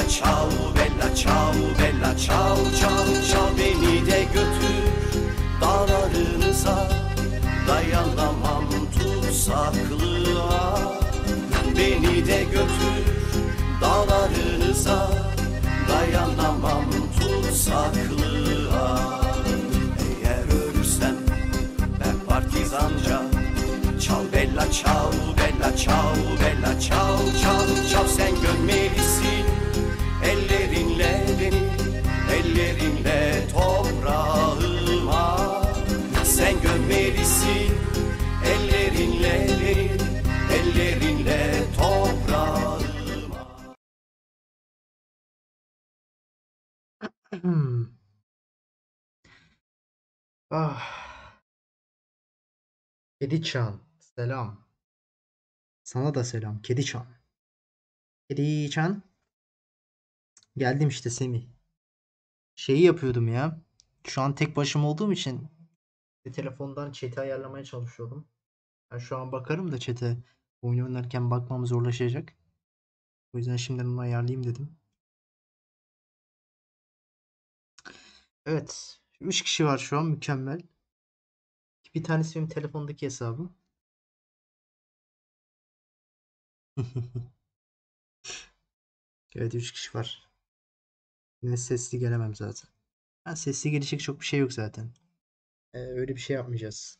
bella ciao, bella ciao, bella ciao, ciao, ciao. Beni de götür dağlarınıza, dayanamam tutsaklığa. Beni de götür dağlarınıza, dayanamam tutsaklığa. Eğer ölürsem ben partizanca, çal bella çal, bella çal, bella çal, çal, çal. Sen gömmelisin ellerinle beni, ellerinle toprağıma. Sen gömmelisin ellerinle beni, ellerinle toprağıma. Ah, Kediçan, selam. Sana da selam, Kediçan. Kediçan, geldim işte Semih. Şeyi yapıyordum ya. Şu an tek başıma olduğum için telefondan chat'i ayarlamaya çalışıyordum. Ben şu an bakarım da chat'e oyun oynarken bakmam zorlaşacak. O yüzden şimdiden onu ayarlayayım dedim. Evet, 3 kişi var şu an, mükemmel. Bir tanesi benim telefondaki hesabım. Evet, 3 kişi var. Yine sesli gelemem zaten. Ha, sesli gelecek çok bir şey yok zaten. Öyle bir şey yapmayacağız.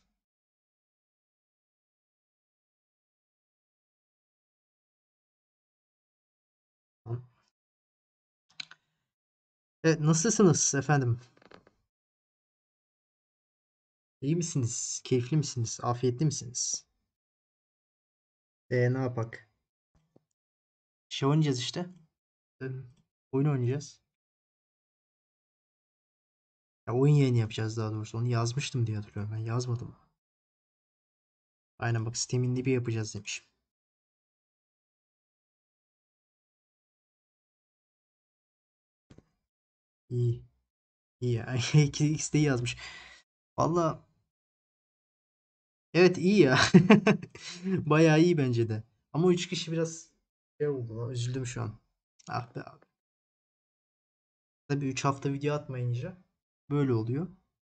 Tamam. Evet, nasılsınız efendim? İyi misiniz? Keyifli misiniz? Afiyetli misiniz? Ne yapak? Şey oynayacağız işte. Ee, Oyun oynayacağız. Ya, oyun yayını yapacağız daha doğrusu. Onu yazmıştım diye hatırlıyorum. Ben yazmadım. Aynen bak, Steam'in bir yapacağız demişim. İyi. İyi ya. İkisi de iyi yazmış. Valla evet, iyi ya. Bayağı iyi bence de. Ama 3 kişi biraz şey oldu lan. Üzüldüm şu an. Ah be abi. Tabii 3 hafta video atmayınca böyle oluyor.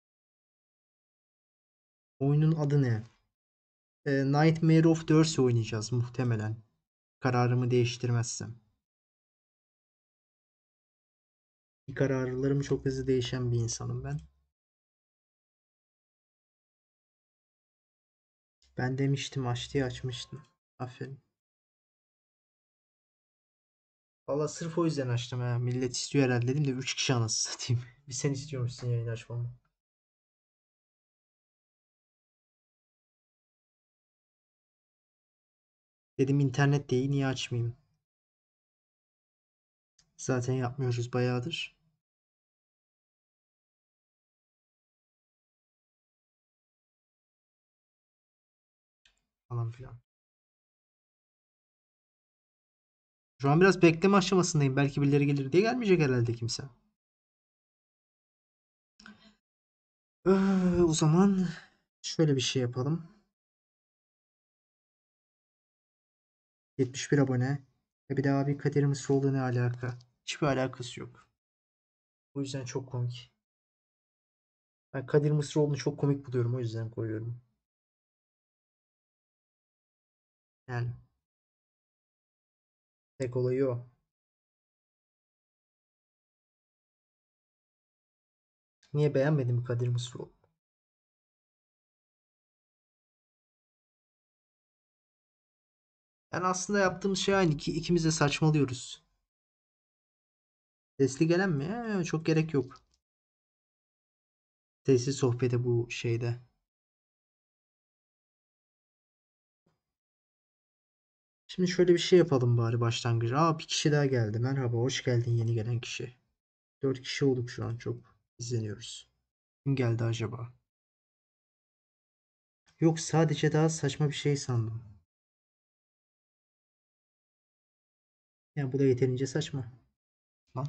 Oyunun adı ne? Nightmare of Thursday oynayacağız muhtemelen. Kararımı değiştirmezsem. Kararlarım çok hızlı değişen bir insanım ben. Ben demiştim, aç diye açmıştım. Aferin. Valla sırf o yüzden açtım ha. Millet istiyor herhalde dedim de 3 kişi anasını satayım. Bir sen istiyormuşsun yayını açmamı. Dedim internet değil, niye açmayayım? Zaten yapmıyoruz bayağıdır. Falan filan. Şu an biraz bekleme aşamasındayım. Belki birileri gelir diye gelmeyecek herhalde kimse. O zaman şöyle bir şey yapalım. 71 abone. Bir daha bir Kadir Mısıroğlu ne alaka? Hiçbir alakası yok. O yüzden çok komik. Ben Kadir Mısıroğlu'nu çok komik buluyorum. O yüzden koyuyorum. Yani tek olayı o. Niye beğenmedin Kadir Mısıroğlu? Yani aslında yaptığımız şey aynı. İkimiz de saçmalıyoruz. Sesli gelen mi? Çok gerek yok. Sesli sohbete bu şeyde. Şimdi şöyle bir şey yapalım bari başlangıç. Bir kişi daha geldi. Merhaba, hoş geldin yeni gelen kişi. 4 kişi olduk şu an, çok izleniyoruz. Kim geldi acaba? Yok, sadece daha saçma bir şey sandım. Yani bu da yeterince saçma. Lan.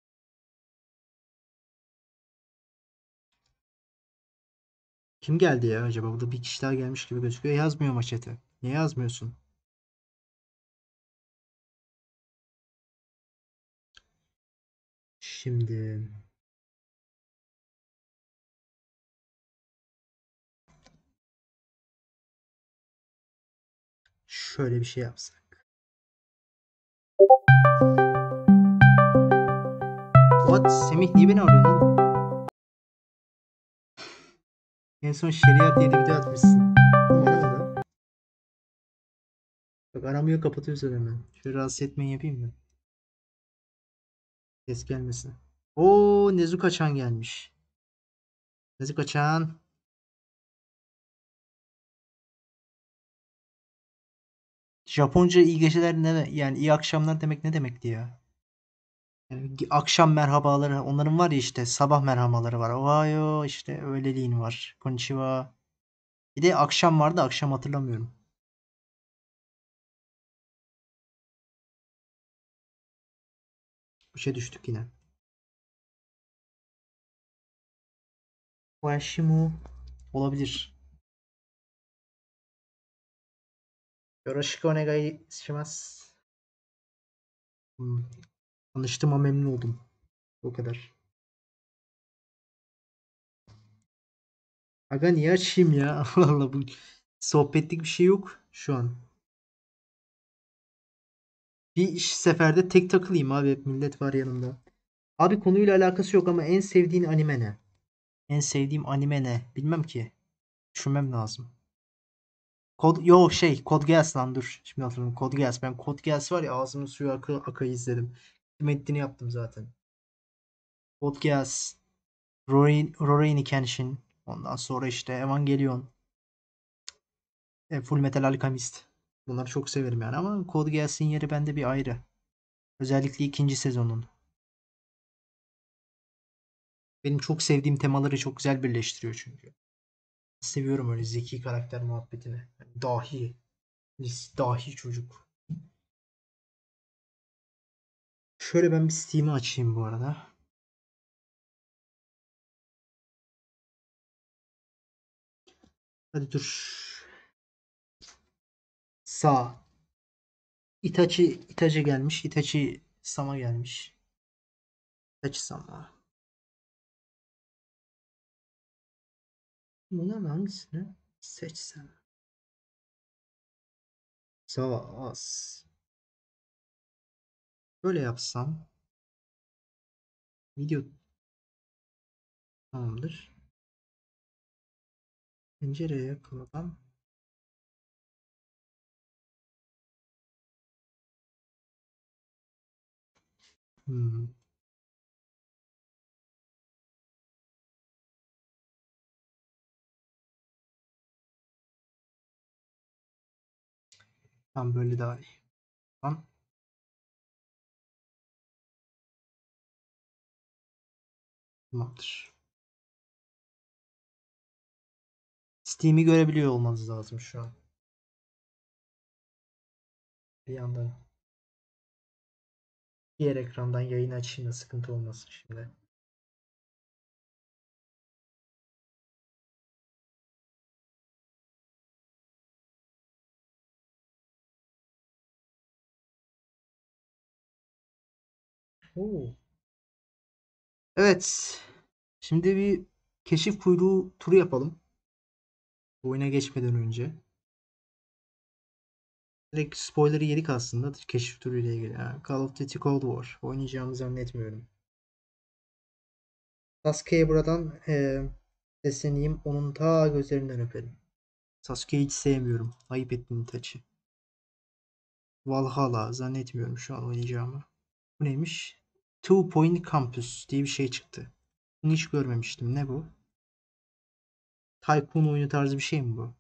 Kim geldi ya acaba? Burada bir kişi daha gelmiş gibi gözüküyor. Yazmıyor maçete. Niye yazmıyorsun? Şimdi şöyle bir şey yapsak. What? Semih niye beni arıyorsun oğlum? En son şeriat diye de video atmışsın. Aramadı. Bak aramıyor kapatıyorsun hemen. Şöyle rahatsız etmeyin yapayım mı? Ses gelmesin. Oo Nezuka Chan gelmiş. Nezuka Chan. Japonca iyi geceler ne yani iyi akşamlar demek ne demekti ya? Yani akşam merhabaları onların var ya işte sabah merhabaları var. Ohayo işte öğleliğin var. Konnichiwa. Bir de akşam vardı akşam hatırlamıyorum. Bir şey düştük yine. Washimu olabilir. Yoroshiku onegai shimasu. Hmm. Tanıştığıma memnun oldum. O kadar. Aga niye açayım ya? Allah Allah bu sohbetlik bir şey yok şu an. Bir seferde tek takılayım abi. Hep millet var yanımda. Abi konuyla alakası yok ama en sevdiğin anime ne? En sevdiğim anime ne? Bilmem ki. Düşünmem lazım. Code Geass lan dur. Şimdi hatırladım. Code Geass. Ben Code Geass var ya ağzımın suyu akayı izledim. Metnini yaptım zaten. Code Geass. Rurouni Kenshin. Ondan sonra işte Evangelion. Full Metal Alchemist. Bunları çok severim yani ama Code Geass'in yeri bende bir ayrı. Özellikle ikinci sezonun. Benim çok sevdiğim temaları çok güzel birleştiriyor çünkü. Seviyorum öyle zeki karakter muhabbetini. Yani dahi. Dahi çocuk. Şöyle ben bir Steam'i açayım bu arada. Hadi dur. Sağ. Itachi gelmiş. Itachi Sama gelmiş. Itachi Sama. Bunların hangisini seçsem? Sağ az. Böyle yapsam. Video tamamdır. Pencereye yakaladan. Hmm. Tam böyle daha iyi. Tamam. Tamamdır. Steam'i görebiliyor olmanız lazım şu an. Bir yandan diğer ekrandan yayın açayım da sıkıntı olmasın şimdi. Oo. Evet. Şimdi bir keşif kuyruğu turu yapalım. Oyuna geçmeden önce. Direkt spoiler'ı yedik aslında. Keşif turu ile ilgili. Ha, Call of Duty Cold War. Oynayacağımı zannetmiyorum. Sasuke'ye buradan sesleneyim. Onun ta gözlerinden öperim. Sasuke'yi hiç sevmiyorum. Ayıp ettin Itachi. Valhalla zannetmiyorum şu an oynayacağımı. Bu neymiş? Two Point Campus diye bir şey çıktı. Bunu hiç görmemiştim. Ne bu? Tycoon oyunu tarzı bir şey mi bu?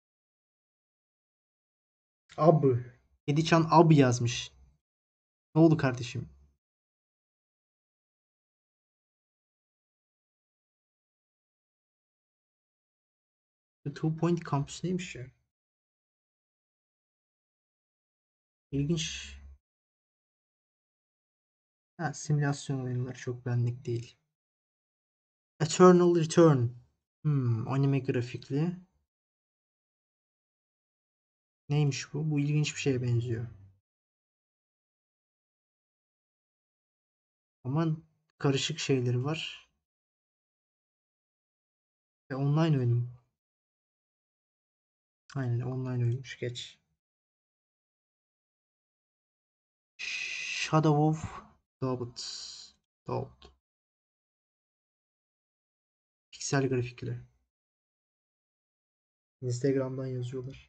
Ab. Edican Ab yazmış. Ne oldu kardeşim? Bu Two Point Campus neymiş ya? İlginç. Ha, simülasyon oyunları çok benlik değil. Eternal Return. Anime grafikli. Neymiş bu? Bu ilginç bir şeye benziyor. Aman karışık şeyleri var. Ve online oyun. Aynen online oyunmuş. Geç. Shadow of Doubt. Doubt. Piksel grafikleri. Instagram'dan yazıyorlar.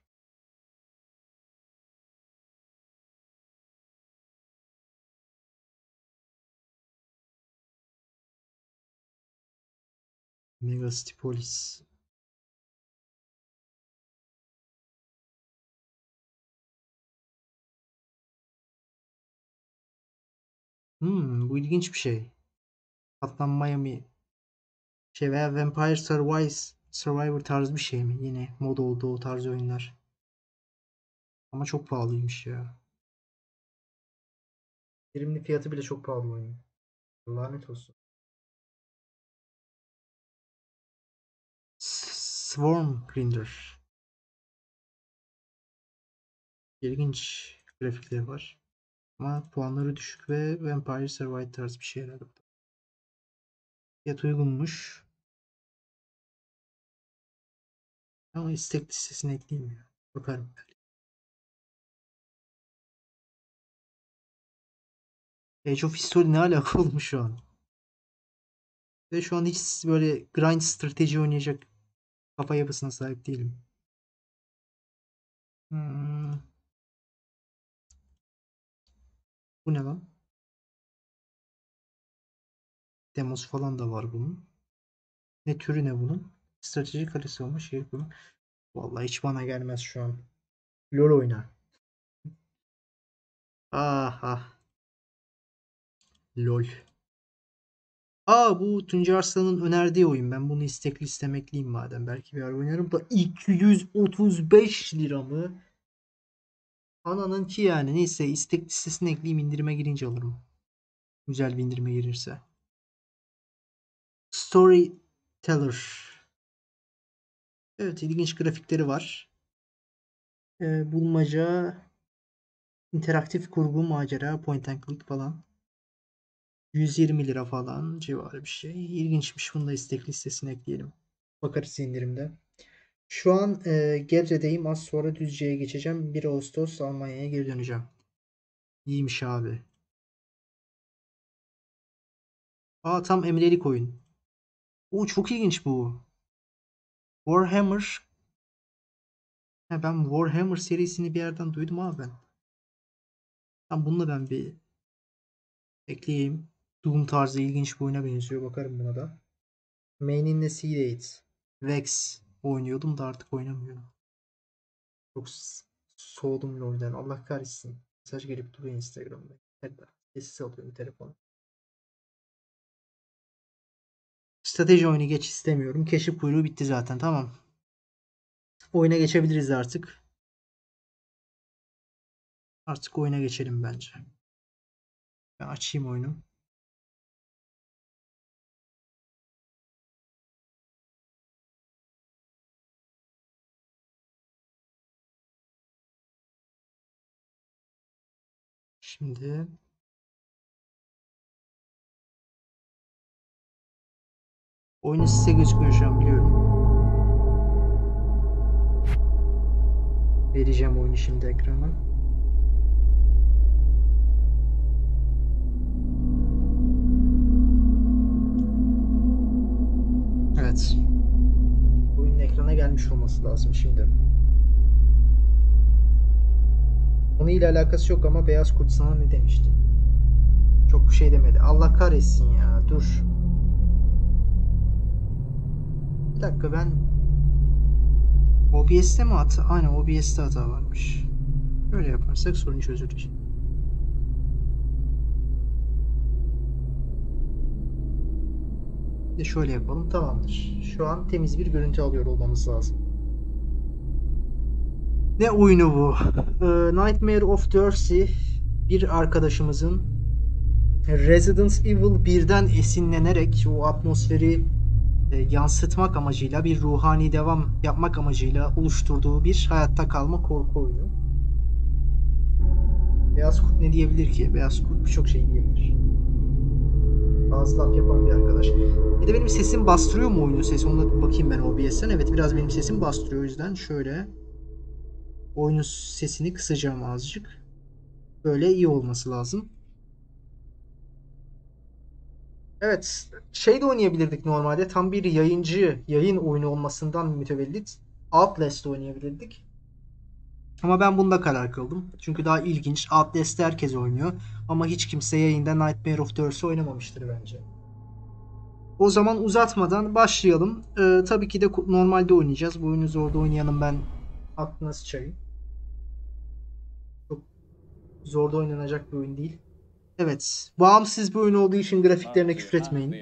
Megastipolis. Bu ilginç bir şey. Hotline Miami şey veya Vampire Survivor tarzı bir şey mi? Yine moda oldu o tarz oyunlar. Ama çok pahalıymış ya. Birimli fiyatı bile çok pahalı oyun. Lanet olsun. Swarm Grinder. İlginç grafikleri var. Ama puanları düşük ve Vampire Survivor tarzı bir şey herhalde. Fiyat uygunmuş. Ama istek listesine ekleyeyim ya. Bakarım. Age of History ne alaka olmuş şu an? Ve şu an hiç böyle grind strateji oynayacak kafa yapısına sahip değilim. Bu ne lan? Demos falan da var bunun. Ne türü ne bunun? Strateji kalesi olmuş şey bu. Vallahi hiç bana gelmez şu an. LoL oyna. Ah. LoL. Bu Tuncay Arslan'ın önerdiği oyun. Ben bunu istekli ekleyeyim madem. Belki bir ara oynarım da 235 lira mı? Ananın ki yani. Neyse istek listesine ekleyeyim, indirime girince alırım. Güzel bir indirime girirse. Storyteller. Evet, ilginç grafikleri var. Bulmaca, interaktif kurgu, macera, point and click falan. 120 lira falan civarı bir şey. İlginçmiş. Bunu da istek listesine ekleyelim. Bakarız indirimde. Şu an Gebze'deyim. Az sonra Düzce'ye geçeceğim. 1 Ağustos Almanya'ya geri döneceğim. İyiymiş abi. Tam emrelik oyun. Çok ilginç bu. Warhammer. Ben Warhammer serisini bir yerden duydum abi ben. Bununla ben bir ekleyeyim. Doom tarzı ilginç bir oyuna benziyor. Bakarım buna da. Main'inle Seed Vex oynuyordum da artık oynamıyorum. Çok soğudum LoL'den. Allah kahretsin. Mesaj gelip duruyor Instagram'da. Sessiz alıyorum telefonu. Strateji oyunu geç istemiyorum. Keşif kuyruğu bitti zaten. Tamam. Oyuna geçebiliriz artık. Artık oyuna geçelim bence. Ben açayım oyunu. Şimdi oyunu size gözükmüyor şu an, biliyorum. Vereceğim oyunu şimdi ekrana. Evet. Oyunun ekrana gelmiş olması lazım şimdi. Onunla alakası yok ama Beyaz Kurt sana ne demişti? Çok bir şey demedi. Allah kahretsin ya. Dur. Bir dakika, ben OBS'te mi hata? Aynen, OBS'te hata varmış. Böyle yaparsak sorun çözülür. Bir de şöyle yapalım, tamamdır. Şu an temiz bir görüntü alıyor olmamız lazım. Ne oyunu bu? Nightmare of Dercy, bir arkadaşımızın Resident Evil 1'den esinlenerek o atmosferi yansıtmak amacıyla, bir ruhani devam yapmak amacıyla oluşturduğu bir hayatta kalma korku oyunu. Beyaz Kurt ne diyebilir ki? Beyaz Kurt birçok şey diyebilir. Ağız laf yapan bir arkadaş. Bir de benim sesim bastırıyor mu oyunun sesi? Ona bir bakayım ben OBS'ten. Evet, biraz benim sesim bastırıyor. O yüzden şöyle oyunun sesini kısacağım azıcık. Böyle iyi olması lazım. Evet, şey de oynayabilirdik normalde. Tam bir yayın oyunu olmasından mütevellit Outlast oynayabilirdik. Ama ben bunda karar kıldım. Çünkü daha ilginç. Outlast'ı herkes oynuyor. Ama hiç kimse yayında Nightmare of Thurs'ü oynamamıştır bence. O zaman uzatmadan başlayalım. Tabii ki de normalde oynayacağız. Bu oyunu zorda oynayanım ben. Aklına sıçayım. Çok zorda oynanacak bir oyun değil. Evet. Bağımsız bir oyun olduğu için grafiklerine küfür etmeyin.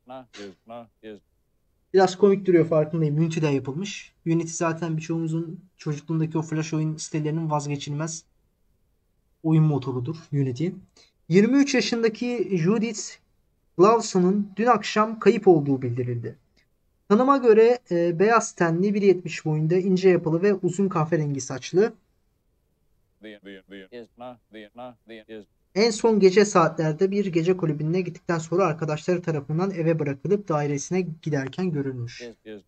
Biraz komik duruyor, farkındayım. Unity'de yapılmış. Unity zaten birçoğumuzun çocukluğundaki o flash oyun sitelerinin vazgeçilmez oyun motorudur Unity. 23 yaşındaki Judith Lawson'un dün akşam kayıp olduğu bildirildi. Tanıma göre beyaz tenli, 1.70 boyunda, ince yapılı ve uzun kahverengi saçlı. En son gece saatlerde bir gece kulübüne gittikten sonra arkadaşları tarafından eve bırakılıp dairesine giderken görülmüş.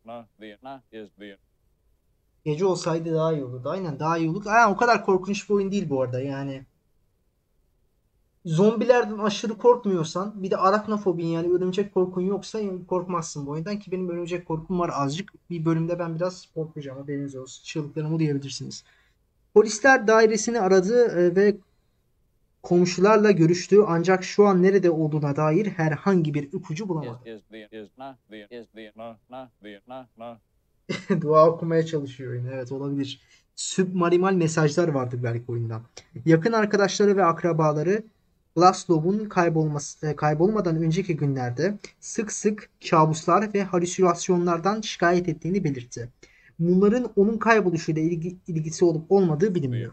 Gece olsaydı daha iyi olurdu. Aynen, daha iyi olurdu. O kadar korkunç bir oyun değil bu arada yani. Zombilerden aşırı korkmuyorsan, bir de araknofobin yani örümcek korkun yoksa korkmazsın bu oyundan, ki benim örümcek korkum var azıcık. Bir bölümde ben biraz korkacağım, haberiniz olsun. Çığlıklarımı duyabilirsiniz. Polisler dairesini aradı ve komşularla görüştü, ancak şu an nerede olduğuna dair herhangi bir ipucu bulamadı. Dua okumaya çalışıyor yine. Evet, olabilir. Submarimal mesajlar vardır belki oyunda. Yakın arkadaşları ve akrabaları Glaslow'un kaybolmadan önceki günlerde sık sık kabuslar ve halüsinasyonlardan şikayet ettiğini belirtti. Bunların onun kayboluşuyla ilgisi olup olmadığı bilinmiyor.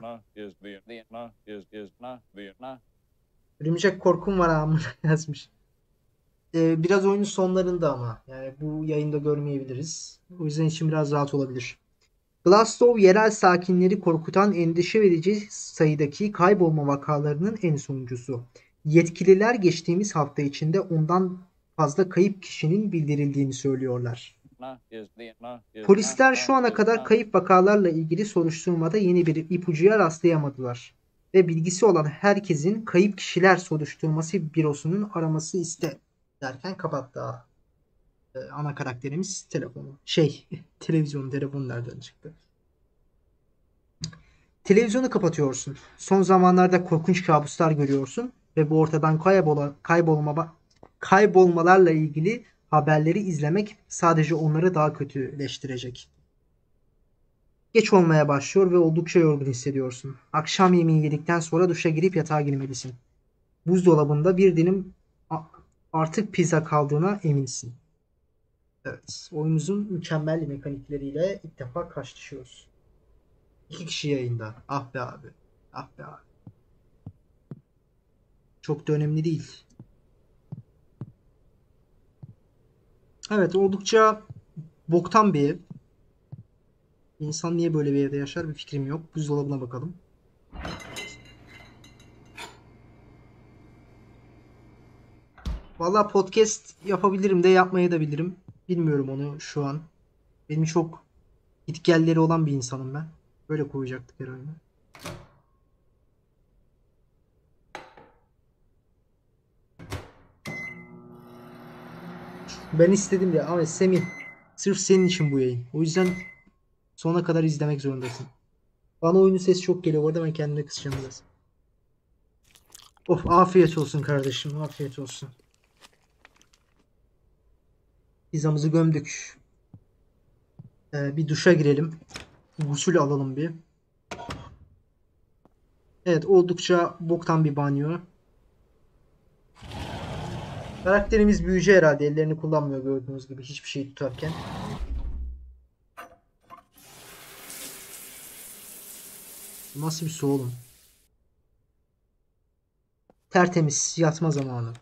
Örümcek korkum var ama yazmış. Biraz oyunun sonlarında ama. Yani bu yayında görmeyebiliriz. O yüzden için biraz rahat olabilir. Glasgow yerel sakinleri korkutan endişe verici sayıdaki kaybolma vakalarının en sonuncusu. Yetkililer geçtiğimiz hafta içinde ondan fazla kayıp kişinin bildirildiğini söylüyorlar. Polisler şu ana kadar kayıp vakalarla ilgili soruşturmada yeni bir ipucuya rastlayamadılar. Ve bilgisi olan herkesin kayıp kişiler soruşturması bürosunun araması derken kapattı. Ana karakterimiz telefonu. Televizyon nereden çıktı? Televizyonu kapatıyorsun. Son zamanlarda korkunç kabuslar görüyorsun ve bu ortadan kaybolmalarla ilgili haberleri izlemek sadece onları daha kötüleştirecek. Geç olmaya başlıyor ve oldukça yorgun hissediyorsun. Akşam yemeği yedikten sonra duşa girip yatağa girmelisin. Buzdolabında bir dilim artık pizza kaldığına eminsin. Evet, oyunumuzun mükemmel mekanikleriyle ilk defa karşılaşıyoruz. 2 kişi yayında. Ah be abi. Ah be abi. Çok da önemli değil. Evet, oldukça boktan bir ev. İnsan niye böyle bir evde yaşar, bir fikrim yok. Buzdolabına bakalım. Vallahi podcast yapabilirim de yapmaya da bilirim. Bilmiyorum onu şu an. Benim çok gitgelleri olan bir insanım ben. Böyle koyacaktık herhalde. Ben istedim ya ama Semih, sırf senin için bu yayın. O yüzden sona kadar izlemek zorundasın. Bana oyunun sesi çok geliyor. Bu arada ben kendime kısacağım biraz. Of, afiyet olsun kardeşim. Afiyet olsun. Pizzamızı gömdük. Bir duşa girelim. Gusül alalım bir. Evet, oldukça boktan bir banyo. Karakterimiz büyücü herhalde. Ellerini kullanmıyor gördüğünüz gibi hiçbir şey tutarken. Nasıl bir su oğlum? Tertemiz yatma zamanı.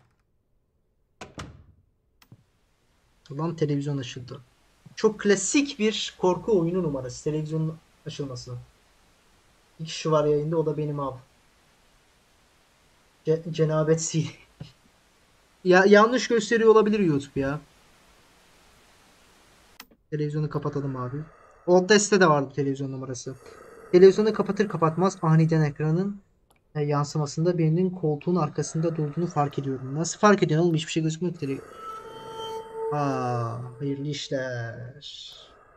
Ulan televizyon açıldı. Çok klasik bir korku oyunu numarası. Televizyonun açılması. Bir kişi var yayında, o da benim abi. Cenabet Sil. Ya yanlış gösteriyor olabilir YouTube ya. Televizyonu kapatalım abi. Old Test'te de vardı televizyon numarası. Televizyonu kapatır kapatmaz aniden ekranın yansımasında birinin koltuğun arkasında durduğunu fark ediyorum. Nasıl fark ediyorsun oğlum? Hiçbir şey gözükmüyor ki. Hayırlı işler.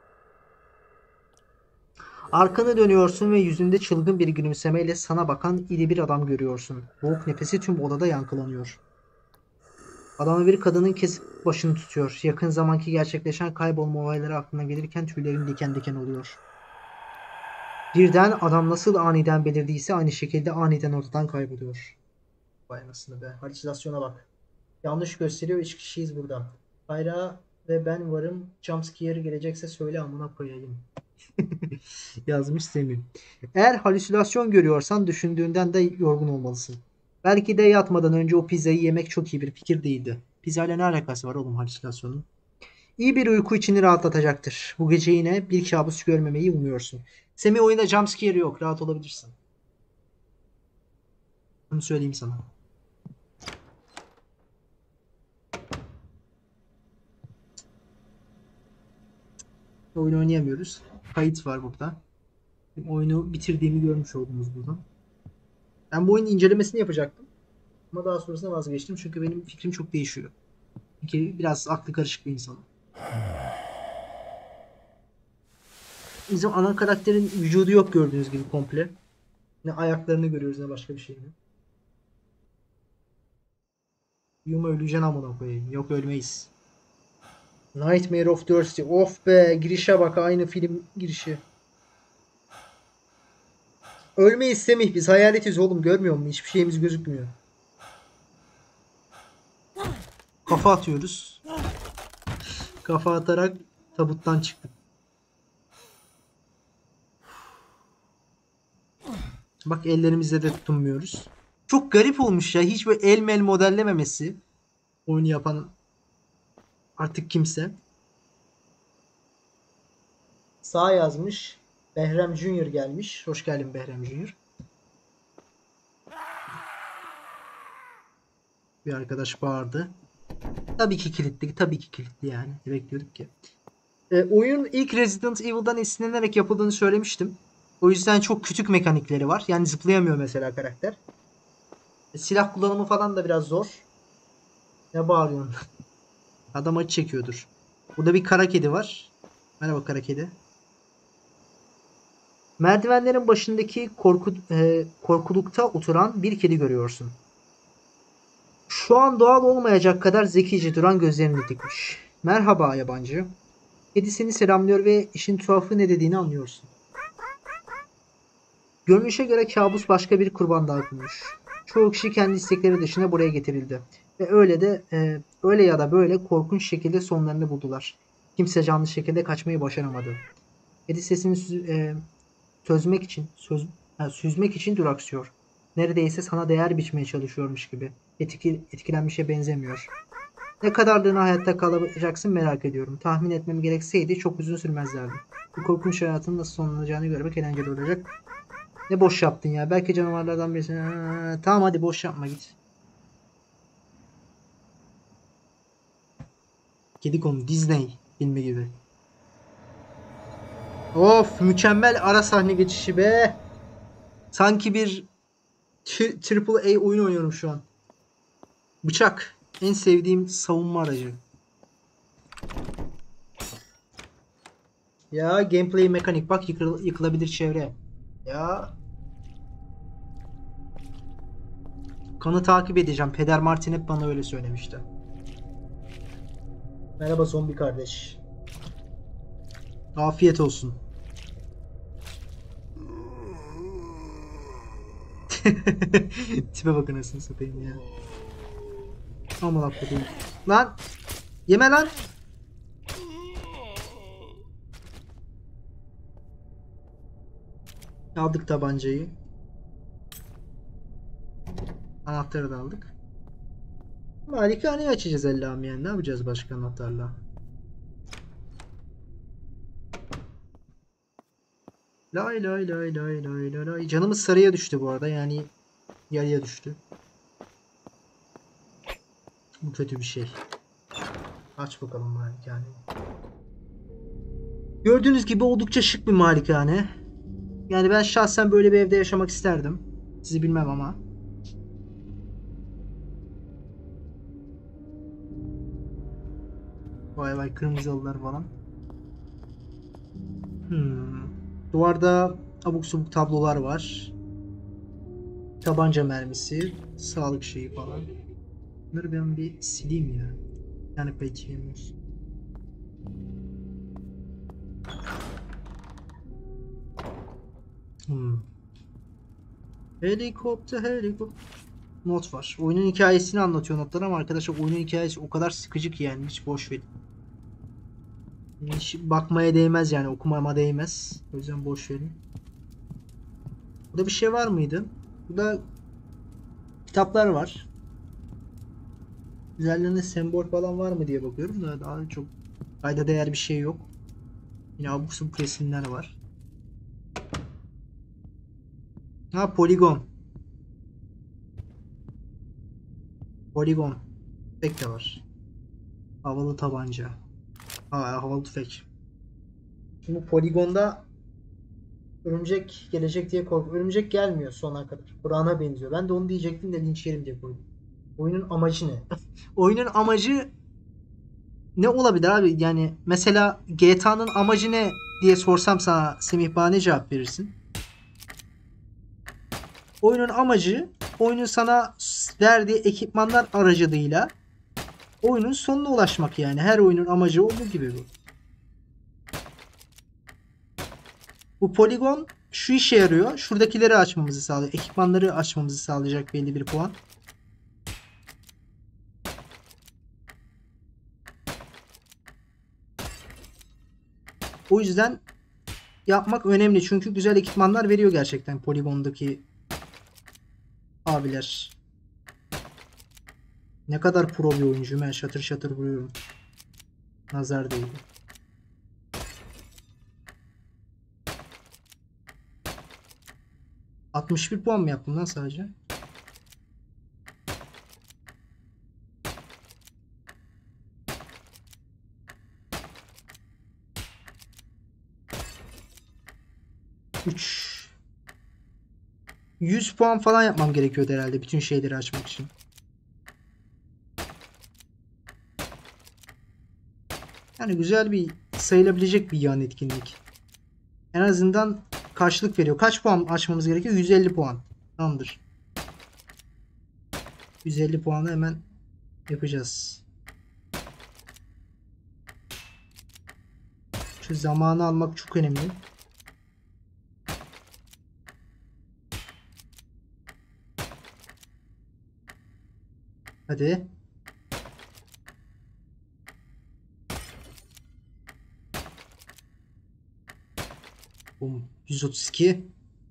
Arkanı dönüyorsun ve yüzünde çılgın bir gülümsemeyle sana bakan iri bir adam görüyorsun. Boğuk nefesi tüm odada yankılanıyor. Adamı bir kadının kesip başını tutuyor. Yakın zamanki gerçekleşen kaybolma olayları aklına gelirken tüylerin diken diken oluyor. Birden adam nasıl aniden belirdiyse aynı şekilde aniden ortadan kayboluyor. Vay anasını be. Halüsinasyona bak. Yanlış gösteriyor. 3 kişiyiz burada. Hayra ve ben varım. Jumpscare gelecekse söyle amına koyayım. Yazmış Semih. Eğer halüsinasyon görüyorsan düşündüğünden de yorgun olmalısın. Belki de yatmadan önce o pizzayı yemek çok iyi bir fikir değildi. Pizzayla ne alakası var oğlum halüsinasyonun? İyi bir uyku içini rahatlatacaktır. Bu gece yine bir kabus görmemeyi umuyorsun. Semih oyunda jumpscare yok. Rahat olabilirsin. Bunu söyleyeyim sana. Oyun oynayamıyoruz. Kayıt var burada. Oyunu bitirdiğimi görmüş oldunuz buradan. Ben bu oyunun incelemesini yapacaktım. Ama daha sonrasında vazgeçtim. Çünkü benim fikrim çok değişiyor. Çünkü biraz aklı karışık bir insanım. Bizim ana karakterin vücudu yok gördüğünüz gibi komple. Ne ayaklarını görüyoruz ne başka bir şeyini. Yuma öleceksin amına koyayım. Yok ölmeyiz. Nightmare of Thursday. Of be girişe bak aynı film girişi. Ölmeyiz Semih biz hayaletiz oğlum görmüyor musun? Hiçbir şeyimiz gözükmüyor. Kafa atıyoruz. Kafa atarak tabuttan çıktık. Bak ellerimizle de tutunmuyoruz. Çok garip olmuş ya. Hiç böyle el mel modellememesi. Oyunu yapan artık kimse. Sağ yazmış. Behrem Junior gelmiş. Hoş geldin Behrem Junior. Bir arkadaş bağırdı. Tabii ki kilitli. Tabii ki kilitli yani. Bekliyorduk ki. Oyun ilk Resident Evil'dan esinlenerek yapıldığını söylemiştim. O yüzden çok küçük mekanikleri var. Yani zıplayamıyor mesela karakter. Silah kullanımı falan da biraz zor. Ne bağırıyorsun? Adam acı çekiyordur. Burada bir kara kedi var. Merhaba kara kedi. Merdivenlerin başındaki korkulukta oturan bir kedi görüyorsun. Şu an doğal olmayacak kadar zekice duran gözlerini dikmiş. Merhaba yabancı. Kedi seni selamlıyor ve işin tuhafı ne dediğini anlıyorsun. Görünüşe göre kabus başka bir kurban daha bulmuş. Çoğu kişi kendi istekleri dışında buraya getirildi. Ve öyle ya da böyle korkunç şekilde sonlarını buldular. Kimse canlı şekilde kaçmayı başaramadı. Kedi sesini süzmek için duraksıyor. Neredeyse sana değer biçmeye çalışıyormuş gibi. Etkilenmişe benzemiyor. Ne kadarlığına hayatta kalacaksın merak ediyorum. Tahmin etmem gerekseydi çok uzun sürmezlerdi. Bu korkunç hayatın nasıl sonlanacağını görmek eğlenceli olacak. Ne boş yaptın ya. Belki canavarlardan birisi. Tamam hadi boş yapma git. Kedi konu Disney filmi gibi. Of mükemmel ara sahne geçişi be. Sanki bir Triple A oyun oynuyorum şu an. Bıçak. En sevdiğim savunma aracı. Ya gameplay mekanik. Bak yıkılabilir çevre. Ya. Kanı takip edeceğim. Peder Martin hep bana öyle söylemişti. Merhaba zombi kardeş. Afiyet olsun. Tipe bakın nasıl satayım ya. Aman akıllım. Lan. Yeme lan. Aldık tabancayı. Anahtarı da aldık. Malikaneyi açacağız Allah'ım yani. Ne yapacağız başka anahtarla? Lay lay lay lay lay lay lay. Canımız sarıya düştü bu arada. Yani yarıya düştü. Bu kötü bir şey. Aç bakalım malikane. Gördüğünüz gibi oldukça şık bir malikane. Yani ben şahsen böyle bir evde yaşamak isterdim. Sizi bilmem ama. Vay vay, kırmızı halılar falan. Duvarda abuk subuk tablolar var. Tabanca mermisi, sağlık şeyi falan. Bunları ben bir sileyim ya. Yani pek yemiyoruz. Helikopter. Not var. Oyunun hikayesini anlatıyor notlar ama arkadaşlar oyunun hikayesi o kadar sıkıcı ki yani hiç boş verin. Hiç bakmaya değmez yani, okumama değmez. O yüzden boş verin. Burada bir şey var mıydı? Burada kitaplar var. Üzerlerinde sembol falan var mı diye bakıyorum da daha çok kayda değer bir şey yok. Yine abuk subuk resimler var. Ha, poligon. Poligon. Tüfek de var. Havalı tabanca. Havalı tüfek. Şimdi bu poligonda örümcek gelecek diye korkuyorum. Örümcek gelmiyor sona kadar. Burak'a benziyor. Ben de onu diyecektim de linç yerim diye koydum. Oyunun amacı ne? Oyunun amacı ne olabilir abi? Yani mesela GTA'nın amacı ne diye sorsam sana Semih, bana ne cevap verirsin? Oyunun amacı oyunun sana verdiği ekipmanlar aracılığıyla oyunun sonuna ulaşmak yani. Her oyunun amacı olduğu gibi bu. Bu poligon şu işe yarıyor. Şuradakileri açmamızı sağlıyor. Ekipmanları açmamızı sağlayacak belli bir puan. O yüzden yapmak önemli. Çünkü güzel ekipmanlar veriyor gerçekten poligondaki abiler. Ne kadar pro bir oyuncuyum. Ben şatır şatır vuruyorum. Nazar değdi. ...61 puan mı yaptım lan sadece? ...3... 100 puan falan yapmam gerekiyordu herhalde bütün şeyleri açmak için. Yani güzel bir sayılabilecek bir yan etkinlik. En azından karşılık veriyor. Kaç puan açmamız gerekiyor? 150 puan. Tamamdır. 150 puanı hemen yapacağız. Şu zamanı almak çok önemli. Hadi. Bum. 132.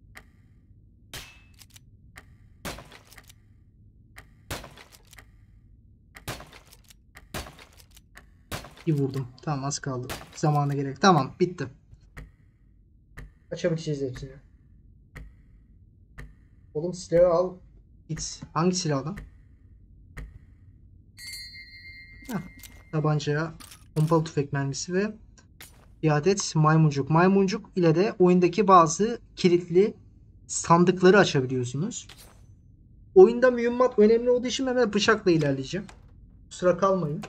Bir vurdum. Tamam, az kaldı. Zamana gerek. Tamam, bitti. Açabileceğiz hepsini. Oğlum silahı al. Git. Hangi silahdan? Tabancaya pompalı tüfek mermisi ve bir adet maymuncuk. Maymuncuk ile de oyundaki bazı kilitli sandıkları açabiliyorsunuz. Oyunda mühimmat önemli olduğu için hemen bıçakla ilerleyeceğim. Kusura kalmayın.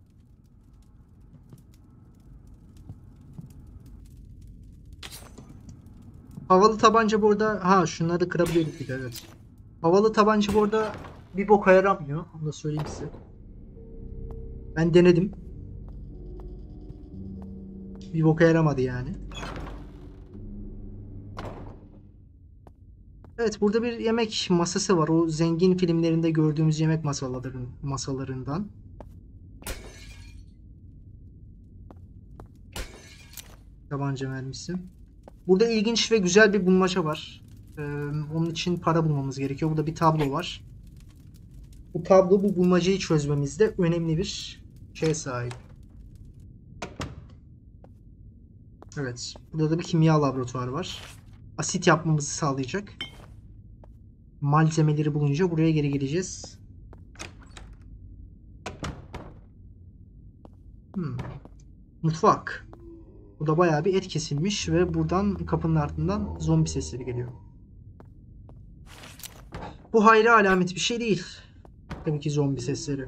Havalı tabanca burada... Ha, şunları kırabiliyorduk bir de, evet. Havalı tabanca burada bir boka yaramıyor. Onu da söyleyeyim size. Ben denedim. Bir boka yaramadı yani. Evet, burada bir yemek masası var. O zengin filmlerinde gördüğümüz yemek masalarından. Tabanca mermisi. Burada ilginç ve güzel bir bulmaca var. Onun için para bulmamız gerekiyor. Burada bir tablo var. Bu tablo bu bulmacayı çözmemizde önemli bir şeye sahip. Evet. Burada da bir kimya laboratuvarı var. Asit yapmamızı sağlayacak. Malzemeleri bulunca buraya geri geleceğiz. Mutfak. Burada bayağı bir et kesilmiş ve buradan kapının ardından zombi sesleri geliyor. Bu hayra alamet bir şey değil. Tabii ki zombi sesleri.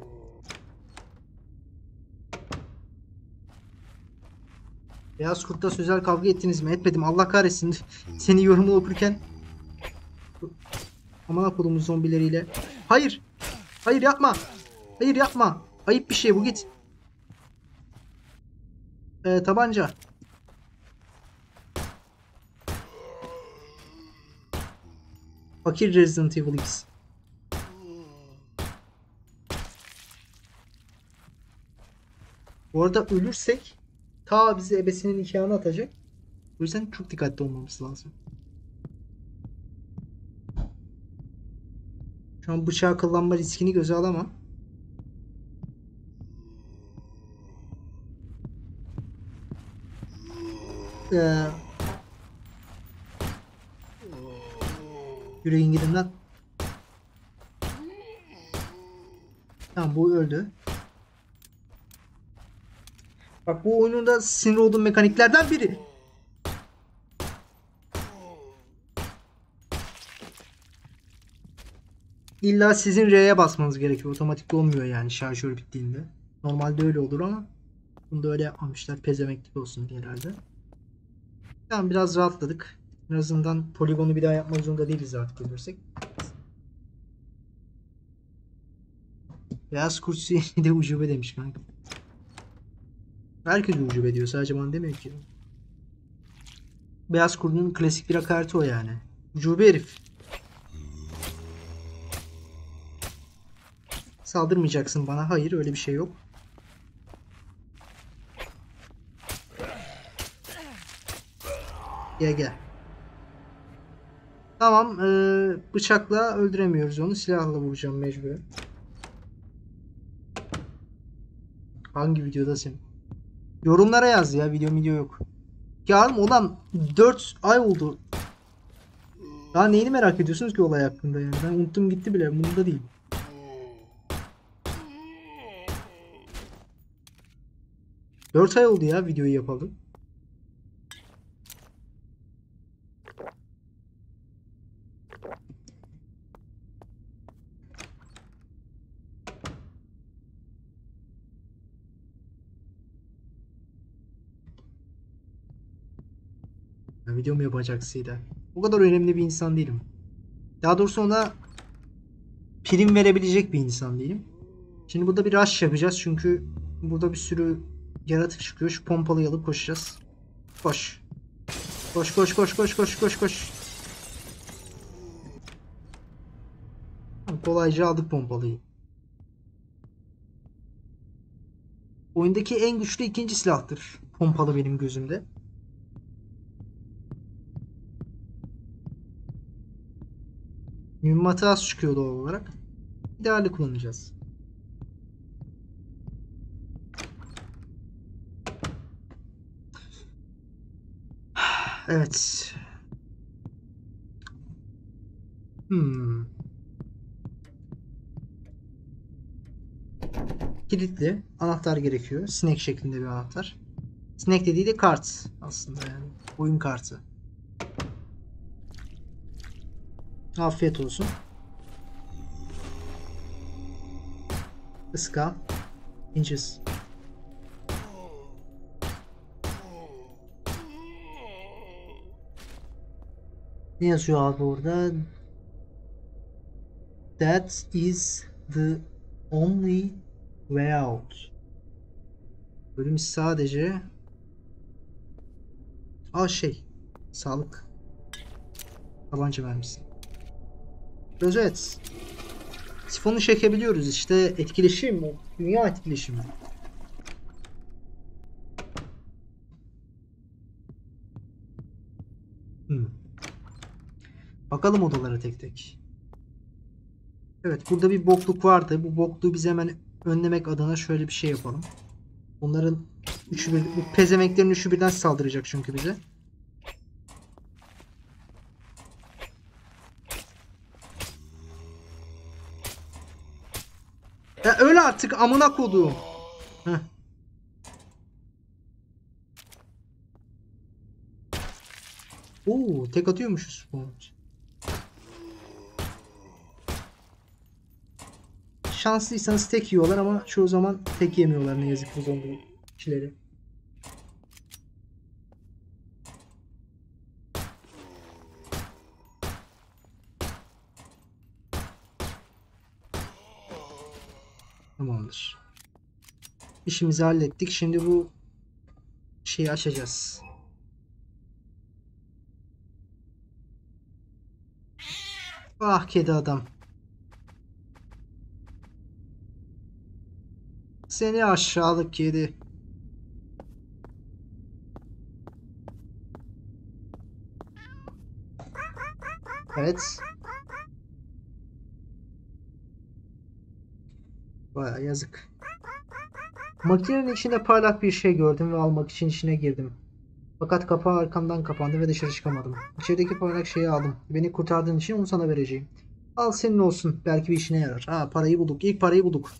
Beyaz Kurt'ta sözel kavga ettiniz mi? Etmedim. Allah kahretsin. Seni yorumu okurken. Aman akolumuz zombileriyle. Hayır. Hayır yapma. Hayır yapma. Ayıp bir şey bu, git. Tabanca. Fakir Resident Evil X. Bu arada ölürsek ta bizi ebesinin nikahına atacak. O yüzden çok dikkatli olmamız lazım. Şu an bıçağı kullanma riskini göze alamam. Yüreğin gidin lan. Tamam, bu öldü. Bak, bu oyunun da sinir olduğum mekaniklerden biri. İlla sizin R'ye basmanız gerekiyor. Otomatik olmuyor yani şarjör bittiğinde. Normalde öyle olur ama bunu da öyle yapmamışlar. Pezevenk gibi olsun diye herhalde. Tamam, biraz rahatladık. En azından poligonu bir daha yapmak zorunda değiliz artık ölürsek. Beyaz kursu de ucube demiş kanka. Herkes ucube diyor, sadece bana demiyor ki. Beyaz kurdun klasik bir hakareti o yani. Ucube herif. Saldırmayacaksın bana. Hayır, öyle bir şey yok. Gel gel. Tamam, bıçakla öldüremiyoruz onu. Silahla vuracağım mecbur. Hangi videodasın? Yorumlara yaz ya, video yok. Ya olan 4 ay oldu. Daha neyini merak ediyorsunuz ki olay hakkında yani? Ben unuttum gitti bile, bunda değil. Dört ay oldu ya videoyu yapalım. Ya, videomu yapacaksıydı. O kadar önemli bir insan değilim. Daha doğrusu ona prim verebilecek bir insan değilim. Şimdi burada bir rush yapacağız çünkü burada bir sürü yaratık çıkıyor. Şu pompalıyı alıp koşacağız. Koş. Koş koş koş koş koş koş koş. Kolayca aldık pompalıyı. Oyundaki en güçlü ikinci silahtır pompalı benim gözümde. Mühimmatı az çıkıyor doğal olarak. İdeali kullanacağız. Evet. Kilitli anahtar gerekiyor. Sinek şeklinde bir anahtar. Sinek dediği de kart aslında yani. Oyun kartı. Afiyet olsun. Iska. Inches. Ne yazıyor abi orada? That is the only way out. Bölüm sadece sağlık tabanca mermisi. Özet. Sifonu çekebiliyoruz işte, etkileşim, dünya etkileşimi. Bakalım odalara tek tek. Evet, burada bir bokluk vardı. Bu bokluğu biz hemen önlemek adına şöyle bir şey yapalım. Bunların bu pezemeklerin üçü birden saldıracak çünkü bize. Ya öyle artık amına koduğum. Heh. Oo, tek atıyormuşuz. Şanslıysanız tek yiyorlar ama çoğu zaman tek yemiyorlar ne yazık ki bu zombileri. Tamamdır. İşimizi hallettik. Şimdi bu şeyi açacağız. Ah kedi adam. Seni aşağılık kedi. Evet. Baya yazık. Makinenin içinde parlak bir şey gördüm ve almak için içine girdim. Fakat kapağı arkamdan kapandı ve dışarı çıkamadım. İçerideki parlak şeyi aldım. Beni kurtardığın için onu sana vereceğim. Al senin olsun. Belki bir işine yarar. Ha, parayı bulduk. İlk parayı bulduk.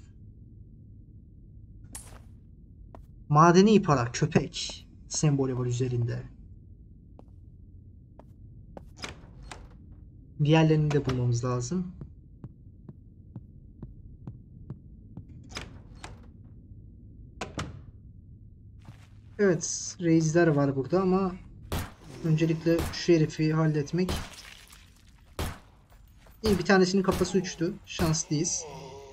Madeni para. Köpek. Sembolü var üzerinde. Diğerlerini de bulmamız lazım. Evet. Reisler var burada ama öncelikle şu herifi halletmek. İyi, bir tanesinin kafası uçtu. Şanslıyız.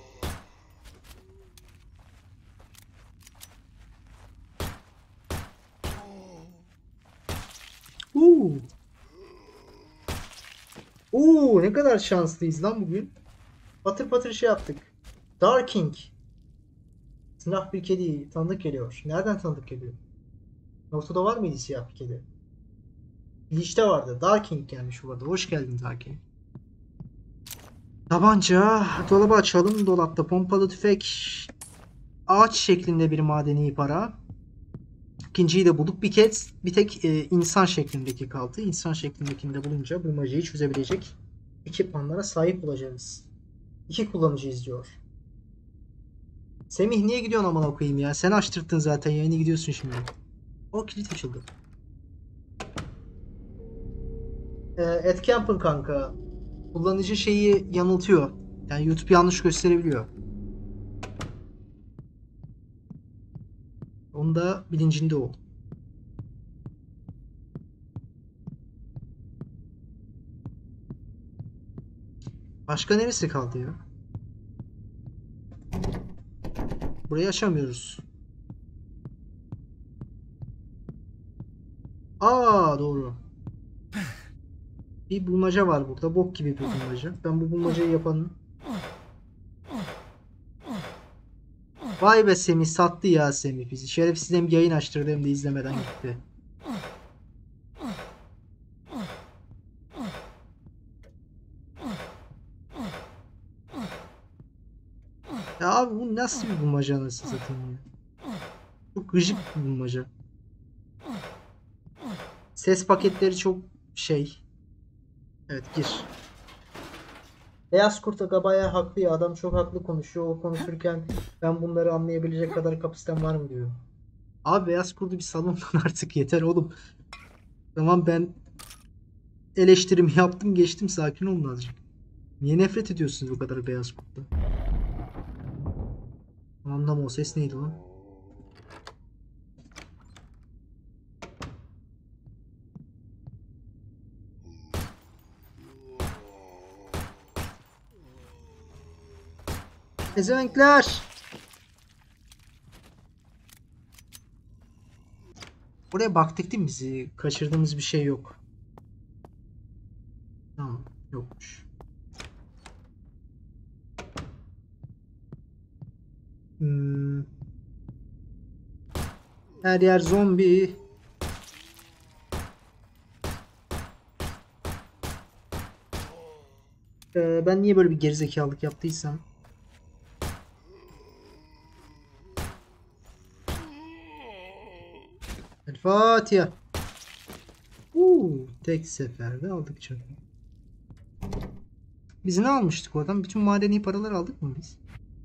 Uuu. Oo, ne kadar şanslıyız lan bugün. Patır patır şey yaptık. Darking. Siyah bir kedi tanıdık geliyor. Nereden tanıdık geliyor? Ortada var mıydı siyah bir kedi? Lich'te vardı. Darking gelmiş bu arada. Hoş geldin Darking. Tabanca. Dolabı açalım. Dolapta pompalı tüfek. Ağaç şeklinde bir madeni para. İkinciyi de bulduk. Bir tek insan şeklindeki kaldı. İnsan şeklindekini de bulunca bulmacayı çözebilecek ekipmanlara sahip olacağız. 2 kullanıcı izliyor. Semih niye gidiyorsun amına koyayım ya? Sen açtırttın zaten yayını, gidiyorsun şimdi. O kilit açıldı. Ed Camper kanka. Kullanıcı şeyi yanıltıyor. Yani YouTube yanlış gösterebiliyor. Onu da bilincinde ol. Başka neresi kaldı ya? Burayı açamıyoruz. Aa, doğru. Bir bulmaca var burada. Bok gibi bir bulmaca. Ben bu bulmacayı yapanım. Vay be, Semih sattı ya Semih bizi. Şerefsiz hem yayın açtırdı hem de izlemeden gitti. Ya abi bu nasıl bir bulmaca anasını satayım ya. Çok gıcık bir bulmaca. Ses paketleri çok şey. Evet, gir. Beyaz Kurt Aga bayağı haklı ya. Adam çok haklı konuşuyor. O konuşurken ben bunları anlayabilecek kadar kapasitem var mı diyor. Abi Beyaz Kurt'u bir salondan artık yeter oğlum. Tamam, ben eleştirimi yaptım geçtim, sakin olun azıcık. Niye nefret ediyorsunuz bu kadar Beyaz Kurt'ta? Anlam, o ses neydi lan? Ezevenkler! Buraya baktık değil mi bizi? Kaçırdığımız bir şey yok. Tamam, yokmuş. Hmm. Her yer zombi. Ben niye böyle bir gerizekalılık yaptıysam. El Fatiha. Tek seferde aldık çakı. Biz ne almıştık oradan? Bütün madeni paraları aldık mı biz?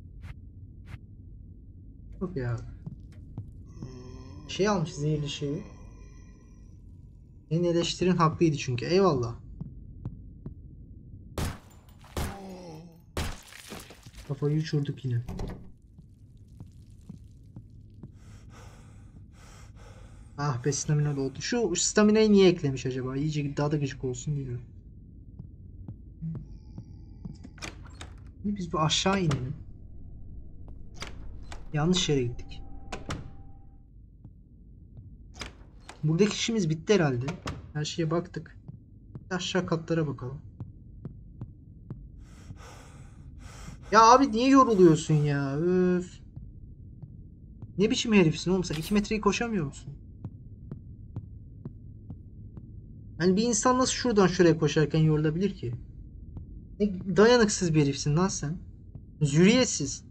Yok ya. Şey almış, zehirli şeyi. Senin eleştirin haklıydı çünkü. Eyvallah. Kafayı uçurduk yine. Ah be, stamina doldu. Şu staminayı niye eklemiş acaba? İyice daha da gıcık olsun diye. Şimdi biz bir aşağı inelim. Yanlış yere gittik. Buradaki işimiz bitti herhalde. Her şeye baktık. Aşağı katlara bakalım. Ya abi niye yoruluyorsun ya? Öf. Ne biçim herifsin oğlum sen? 2 metreyi koşamıyor musun? Yani bir insan nasıl şuradan şuraya koşarken yorulabilir ki? Ne dayanıksız bir herifsin lan sen. Zürriyetsiz.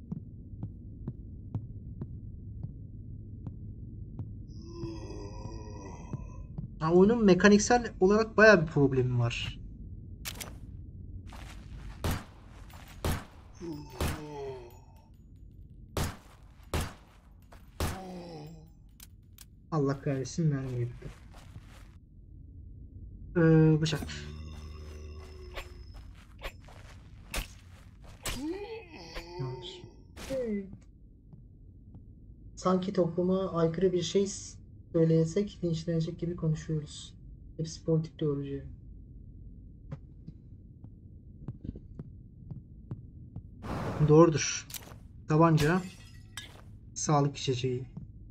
Ya oyunun mekaniksel olarak bayağı bir problemi var. Allah kahretsin, mermi gitti. Bıçak. Yanlış. Evet. Sanki topluma aykırı bir şey söyleyesek linçlenecek gibi konuşuyoruz. Hepsi politik teoloji. Doğrudur. Tabanca, sağlık içeceği.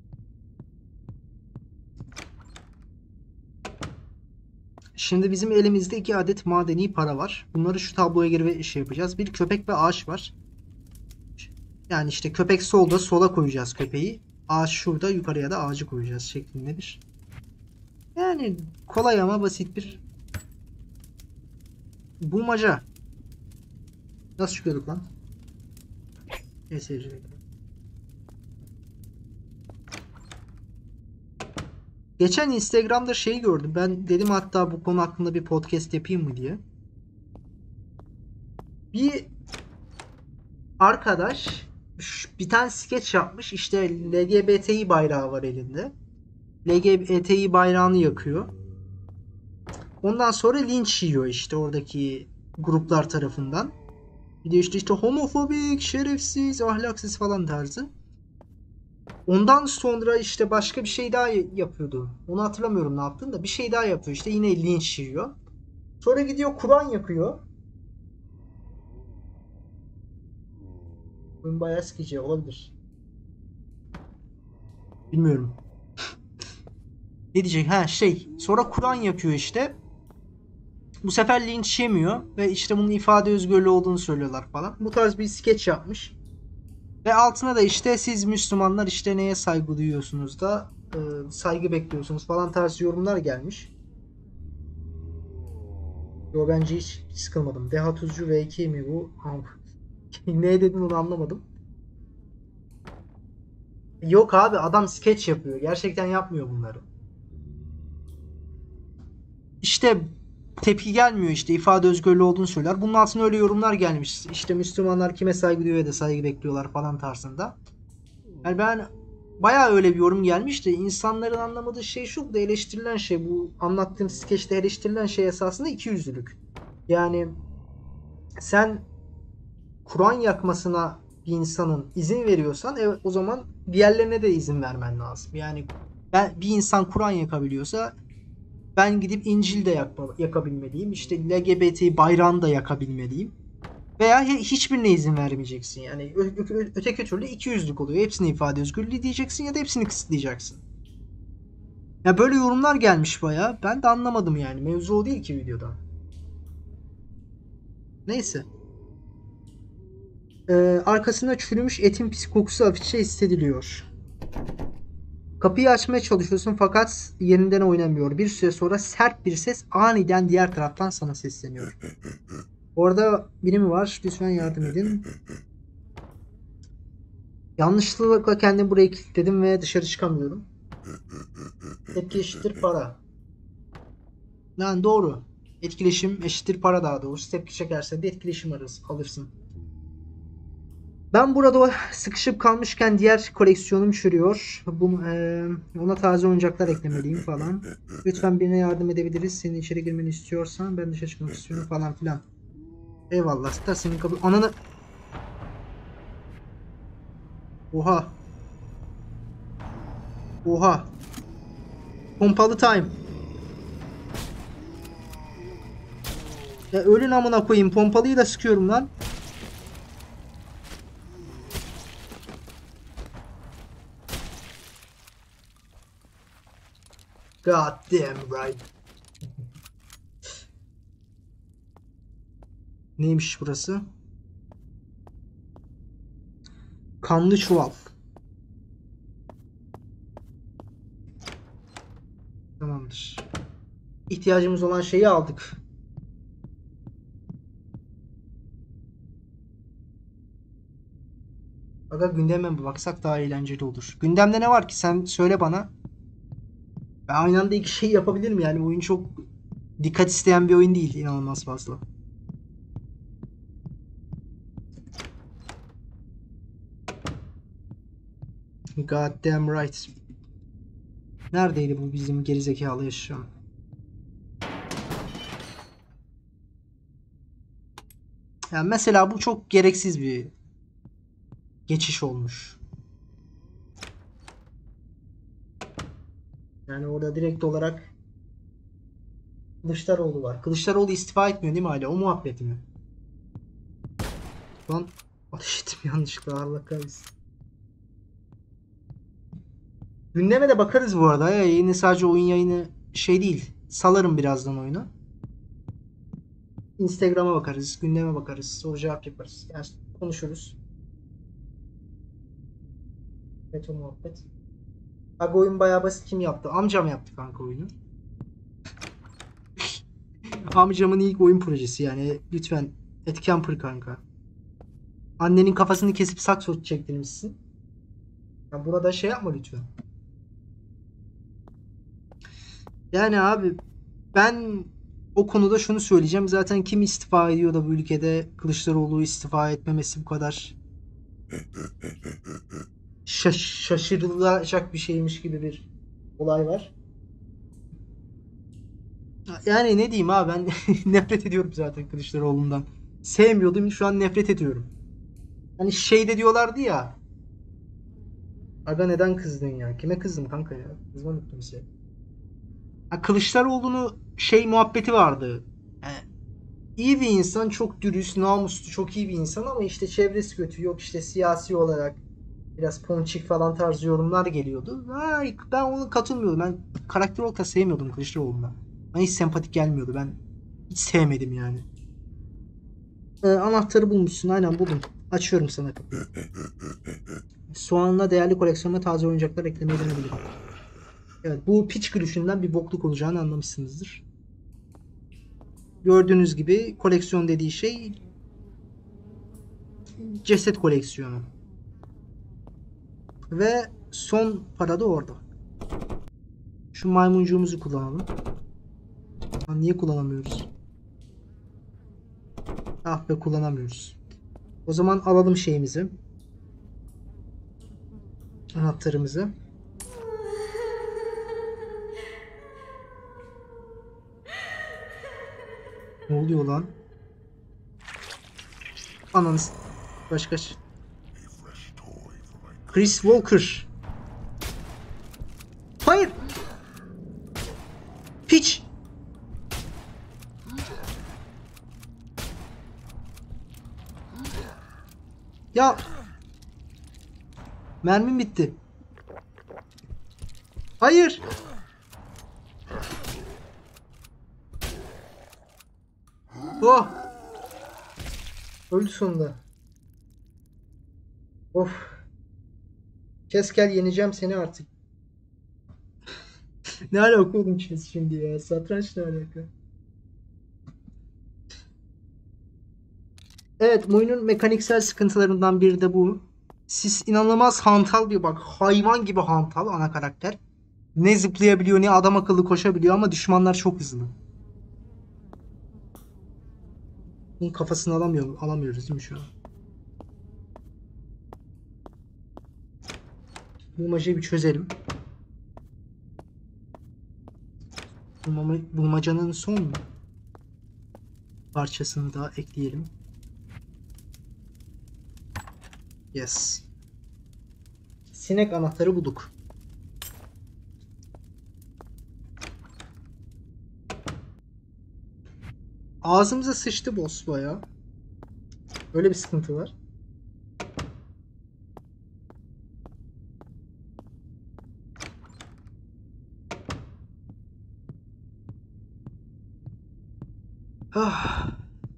Şimdi bizim elimizde 2 adet madeni para var. Bunları şu tabloya girip şey yapacağız. Bir köpek ve ağaç var. Yani işte köpek solda, sola koyacağız köpeği. Ağaç şurada, yukarıya da ağacı koyacağız şeklinde bir. Yani kolay ama basit bir bulmaca. Nasıl çıkıyorduk lan? Neyse. Geçen Instagram'da şey gördüm. Ben dedim hatta bu konu hakkında bir podcast yapayım mı diye. Bir arkadaş bir tane skeç yapmış. İşte LGBTİ bayrağı var elinde. LGBTİ bayrağını yakıyor. Ondan sonra linç yiyor işte oradaki gruplar tarafından. Bir de işte homofobik, şerefsiz, ahlaksız falan tarzı. Ondan sonra işte başka bir şey daha yapıyordu. Onu hatırlamıyorum ne yaptığını da. Bir şey daha yapıyor işte, yine linç yiyor. Sonra gidiyor Kur'an yakıyor. Oyun bayağı sıkıcı olabilir. Bilmiyorum. Ne diyecek? Ha şey. Sonra Kur'an yakıyor işte. Bu sefer linç yemiyor. Ve işte bunun ifade özgürlüğü olduğunu söylüyorlar falan. Bu tarz bir skeç yapmış. Ve altına da işte siz Müslümanlar işte neye saygı duyuyorsunuz da saygı bekliyorsunuz falan tarzı yorumlar gelmiş. Yo, bence hiç sıkılmadım. Deha Tuzcu V2 mi bu? Ne dedin onu anlamadım. Yok abi, adam skeç yapıyor. Gerçekten yapmıyor bunları. İşte tepki gelmiyor, işte ifade özgürlüğü olduğunu söyler. Bunun altına öyle yorumlar gelmiş. İşte Müslümanlar kime saygı duyuyor da saygı bekliyorlar falan tarzında. Yani ben bayağı öyle bir yorum gelmiş de insanların anlamadığı şey şu, da eleştirilen şey, bu anlattığım skeçte eleştirilen şey esasında ikiyüzlülük. Yani sen Kur'an yakmasına bir insanın izin veriyorsan evet, o zaman diğerlerine de izin vermen lazım. Yani bir insan Kur'an yakabiliyorsa ben gidip İncil de yakabilmeliyim. İşte LGBT bayrağını da yakabilmeliyim. Veya hiçbirine izin vermeyeceksin. Yani öteki türlü ikiyüzlülük oluyor. Hepsine ifade özgürlüğü diyeceksin ya da hepsini kısıtlayacaksın. Ya böyle yorumlar gelmiş baya. Ben de anlamadım yani. Mevzu o değil ki videoda. Neyse. Arkasında çürümüş etin pis kokusu hafifçe hissediliyor. Kapıyı açmaya çalışıyorsun fakat yerinden oynamıyor. Bir süre sonra sert bir ses aniden diğer taraftan sana sesleniyor. Orada biri mi var? Lütfen yardım edin. Yanlışlıkla kendimi buraya kilitledim ve dışarı çıkamıyorum. Tepki eşittir para. Yani doğru. Etkileşim eşittir para daha doğrusu. Tepki çekersen de etkileşim alırsın. Ben burada sıkışıp kalmışken diğer koleksiyonum çürüyor. Ona taze oyuncaklar eklemeliyim falan. Lütfen birine yardım edebiliriz. Senin içeri girmeni istiyorsan ben dışarı çıkmak istiyorum falan filan. Eyvallah. Star senin kabul... Ananı... Oha. Oha. Pompalı time. Ya ölün amına koyayım. Pompalıyı da sıkıyorum lan. God damn right. Neymiş burası? Kanlı çuval. Tamamdır. İhtiyacımız olan şeyi aldık. Aga gündeme mi baksak daha eğlenceli olur. Gündemde ne var ki? Sen söyle bana. Ben aynı anda iki şey yapabilirim yani. Oyun çok dikkat isteyen bir oyun değil. İnanılmaz fazla. God damn right. Neredeydi bu bizim gerizekalı yaşam? Yani mesela bu çok gereksiz bir geçiş olmuş. Yani orada direkt olarak Kılıçdaroğlu var. Kılıçdaroğlu istifa etmiyor değil mi hala? O muhabbeti mi? Lan ateş ettim yanlışlıkla. Allah kahretsin. Gündeme de bakarız bu arada. Ya, yayını sadece oyun yayını şey değil. Salarım birazdan oyunu. Instagram'a bakarız. Gündeme bakarız. Soru cevap yaparız. Yani konuşuruz. Evet o muhabbet. Abi oyun bayağı basit. Kim yaptı? Amcam yaptı kanka oyunu. Amcamın ilk oyun projesi yani. Lütfen etken kanka. Annenin kafasını kesip sakso çektirmişsin. Ya burada şey yapma lütfen. Yani abi ben o konuda şunu söyleyeceğim. Zaten kim istifa ediyor da bu ülkede Kılıçdaroğlu istifa etmemesi bu kadar şaşırılacak bir şeymiş gibi bir olay var. Yani ne diyeyim abi ben nefret ediyorum zaten Kılıçdaroğlu'ndan. Sevmiyordum şu an nefret ediyorum. Hani şey de diyorlardı ya. Aga neden kızdın ya? Kime kızdın kanka ya? Kızmadım kimseye. Ha, Kılıçdaroğlu'nu şey muhabbeti vardı. Yani iyi bir insan, çok dürüst, namuslu, çok iyi bir insan ama işte çevresi kötü. Yok işte siyasi olarak biraz ponçik falan tarzı yorumlar geliyordu. Ay, ben ona katılmıyordum. Ben karakter olarak da sevmiyordum Kılıçdaroğlu'na. Bana hiç sempatik gelmiyordu. Ben hiç sevmedim yani. Anahtarı bulmuşsun. Aynen buldum. Açıyorum sana kapıyı. Soğanla değerli koleksiyonuma taze oyuncaklar eklemeyi denebilirim. Evet bu piç gülüşünden bir bokluk olacağını anlamışsınızdır. Gördüğünüz gibi koleksiyon dediği şey ceset koleksiyonu. Ve son para da orada. Şu maymuncuğumuzu kullanalım. Lan niye kullanamıyoruz? Ah be kullanamıyoruz. O zaman alalım şeyimizi. Anahtarımızı. Ne oluyor lan? Ananı başka Chris Walker. Hayır. Piç. Ya. Mermim bitti. Hayır. Oh. Öldü sonunda. Of. Kes gel yeneceğim seni artık. Ne alaka oğlum chess şimdi ya? Satranç ne alaka? Evet, bu oyunun mekaniksel sıkıntılarından biri de bu. Siz inanılmaz hantal bir bak. Hayvan gibi hantal ana karakter. Ne zıplayabiliyor ne adam akıllı koşabiliyor ama düşmanlar çok hızlı. Bunun kafasını alamıyoruz değil mi şu an? bulmacayı bir çözelim. Bulmacanın son parçasını da ekleyelim. Yes. Sinek anahtarı bulduk. Ağzımıza sıçtı boss bayağı. Öyle bir sıkıntı var. Ah.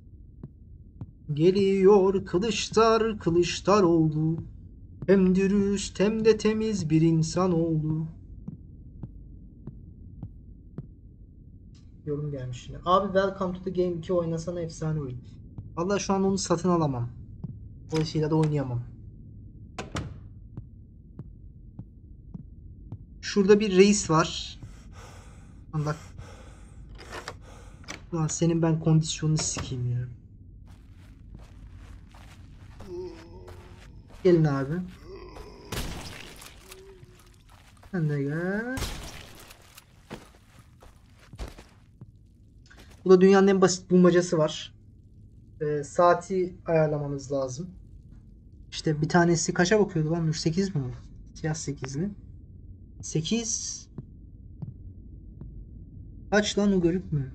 Geliyor Kılıçlar, Kılıçlar oldu. Hem dürüst hem de temiz bir insan oldu. Yorum gelmiş yine. Abi Welcome to the Game 2 oynasana, efsane oyun. Vallahi şu an onu satın alamam. Dolayısıyla da oynayamam. Şurada bir reis var. Bak. Lan senin ben kondisyonunu sikeyim ya. Gelin abi. Sen de gel. Bu da dünyanın en basit bulmacası var. Saati ayarlamanız lazım. İşte bir tanesi kaça bakıyordu lan? 8 mi? Siyah 8'li. 8 kaç lan, o görüp mü?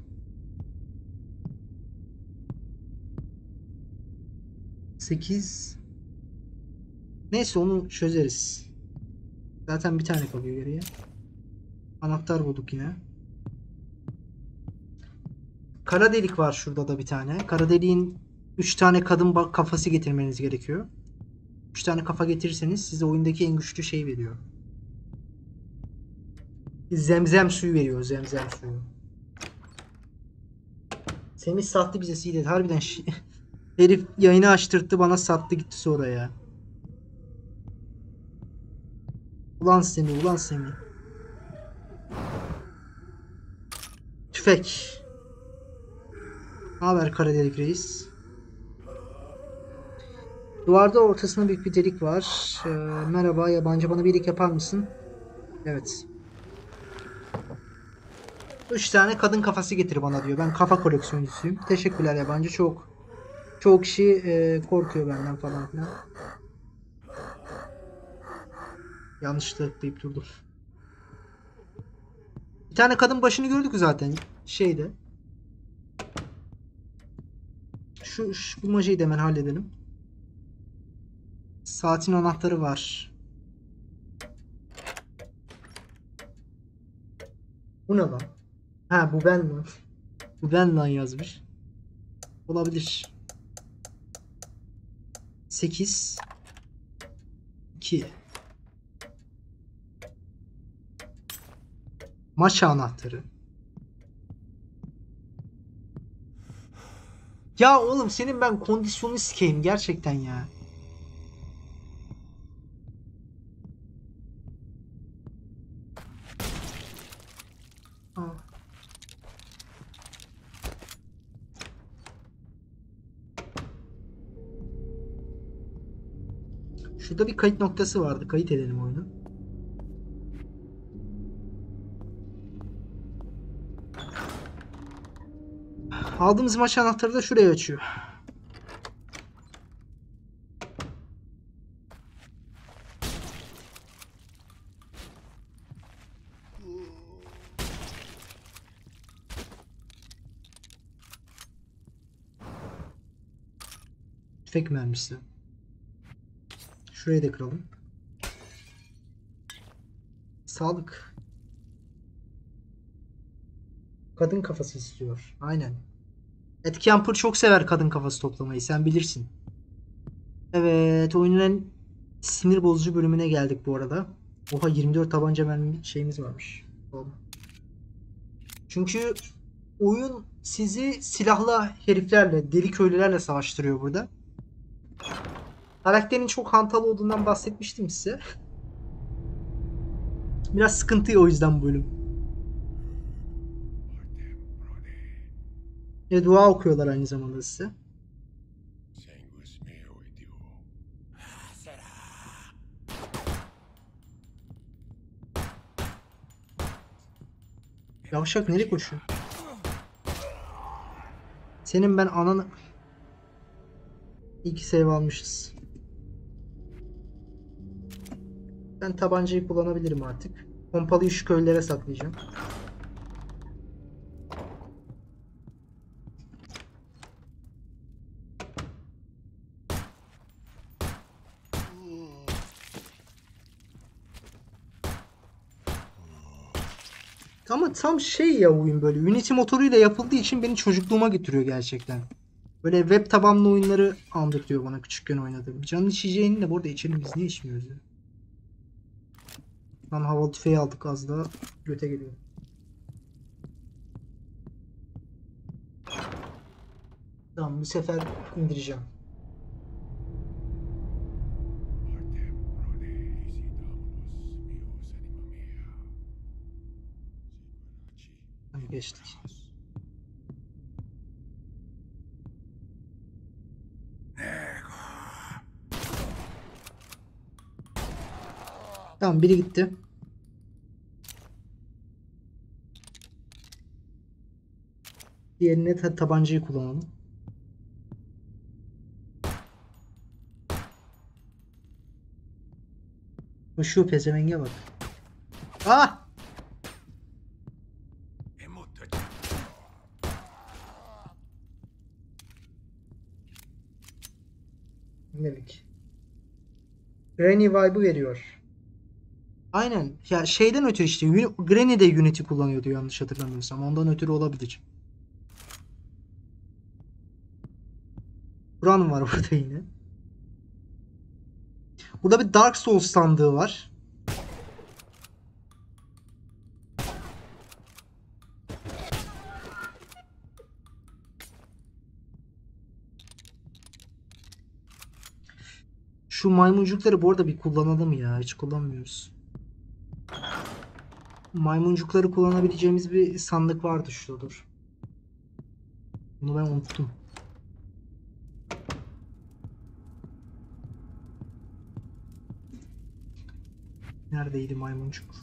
8 neyse onu çözeriz. Zaten bir tane kalıyor geriye. Anahtar bulduk yine. Kara delik var şurada da bir tane. Kara deliğin 3 tane kadın kafası getirmeniz gerekiyor. 3 tane kafa getirirseniz size oyundaki en güçlü şey veriyor. Zemzem suyu veriyor, zemzem suyu. Semih sattı bize CD. Harbiden herif yayını açtırttı, bana sattı gitti sonra ya. Ulan Semih, ulan Semih. Tüfek. Ne haber kara delik reis? Duvarda ortasında büyük bir delik var. Merhaba yabancı, bana bir iyilik yapar mısın? Evet. 3 tane kadın kafası getir bana diyor. Ben kafa koleksiyoncusuyum. Teşekkürler yabancı. Çok kişi korkuyor benden falan filan. Yanlışlıkla tıklayıp durdum. Bir tane kadın başını gördük zaten şeyde. Şu bulmacayı da hemen halledelim. Saatin anahtarı var. Bu ne lan? Ha, bu ben lan. Bu ben lan yazmış. Olabilir. 8 2 Maşa anahtarı. Ya oğlum senin ben kondisyonu sikeyim gerçekten ya. Aa. Şurada bir kayıt noktası vardı. Kayıt edelim oyunu. Aldığımız maç anahtarı da şuraya açıyor. Tüfek mermisi. Şurayı da kıralım. Sağlık. Kadın kafası istiyor. Aynen. Ed Kemper çok sever kadın kafası toplamayı. Sen bilirsin. Evet. Oyunun en sinir bozucu bölümüne geldik bu arada. Oha, 24 tabanca mermi şeyimiz varmış. Çünkü oyun sizi silahlı heriflerle, deli köylülerle savaştırıyor burada. Karakterin çok hantal olduğundan bahsetmiştim size. Biraz sıkıntı o yüzden bu bölüm. Dua okuyorlar aynı zamanda size. Yavşak nereye koşuyor? Senin ben ananı... İyi ki save almışız. Ben tabancayı kullanabilirim artık. Pompalıyı şu köylere saklayacağım. Ama tam şey ya oyun böyle. Unity motoruyla yapıldığı için beni çocukluğuma getiriyor gerçekten. Böyle web tabanlı oyunları andırtıyor bana küçükken oynadığım. Canın içeceğini de bu arada içelim, biz niye içmiyoruz ya? Lan havalı tüfeği aldık, az daha göte geliyor. Tamam, bu sefer indireceğim. Hani geçtik. Tamam, biri gitti. Diğerine tabancayı kullanalım. Şu pezevenge bak. Ah! Demek. Granny vibe'ı veriyor. Aynen. Ya şeyden ötürü işte. Granny de Unity kullanıyordu yanlış hatırlamıyorsam. Ondan ötürü olabilir. Buran var burada yine. Burada bir Dark Souls sandığı var. Şu maymuncukları bu arada bir kullanalım ya. Hiç kullanmıyoruz. Maymuncukları kullanabileceğimiz bir sandık vardı şurada, dur. Bunu ben unuttum. Neredeydi maymuncuk?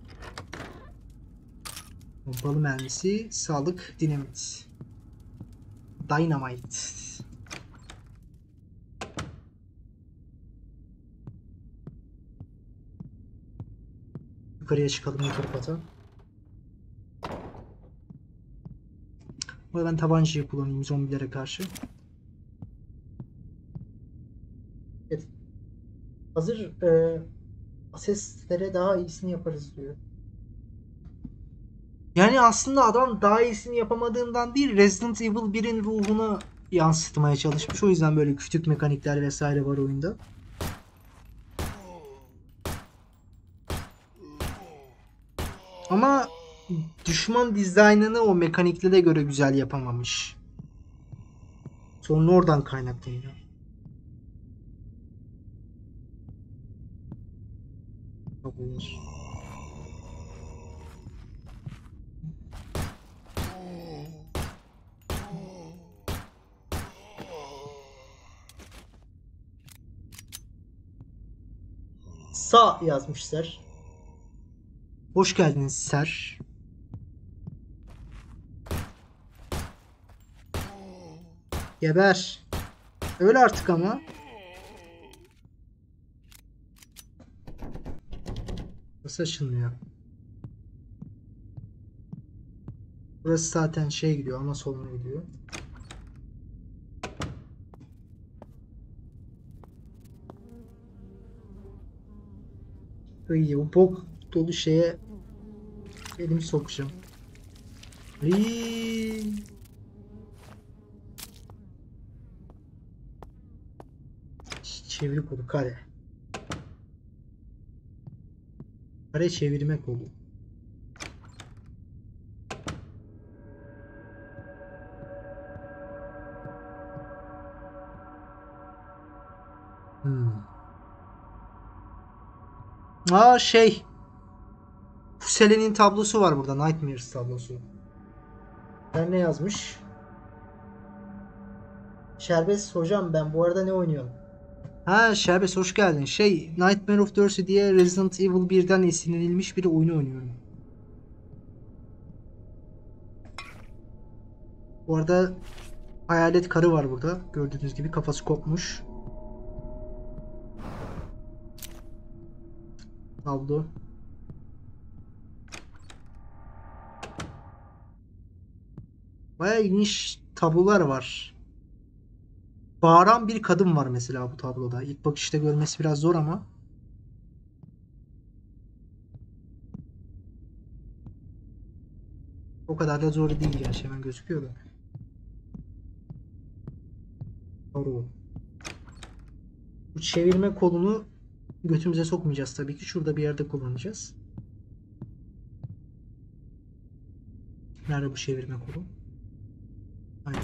Pompalı mermisi, sağlık, dinamit. Dynamite. Yukarıya çıkalım, yukarı kata. Burada ben tabancayı kullanayım zombilere karşı. Evet. Hazır seslere daha iyisini yaparız diyor. Yani aslında adam daha iyisini yapamadığından değil, Resident Evil 1'in ruhunu yansıtmaya çalışmış. O yüzden böyle küçük mekanikler vesaire var oyunda. Ama düşman dizaynını o mekaniklere göre güzel yapamamış. Sorun oradan kaynaklanıyor. Olabilir. Sağ yazmışlar. Hoş geldiniz ser. Geber. Öyle artık ama. Nasıl açılmıyor? Burası zaten şey gidiyor, ana soluna gidiyor. İyi, o bok dolu şeye elimi sokacağım. İyi. Çeviri kolu kare. Kare çevirme kolu. Aa şey. Fusele'nin tablosu var burada. Nightmares tablosu. Ben ne yazmış? Şerbet hocam, ben bu arada ne oynuyorum? Ha Şerbet, hoş geldin. Şey, Nightmare of Dorsey diye Resident Evil 1'den esinlenilmiş bir oyunu oynuyorum. Bu arada hayalet karı var burada. Gördüğünüz gibi kafası kopmuş. Tablo. Bayağı ilginç tablolar var. Bağıran bir kadın var mesela bu tabloda. İlk bakışta görmesi biraz zor ama. O kadar da zor değil gerçi, hemen gözüküyor da. Doğru. Bu çevirme kolunu götümüze sokmayacağız tabii ki. Şurada bir yerde kullanacağız. Nerede bu çevirme kolu? Aynen.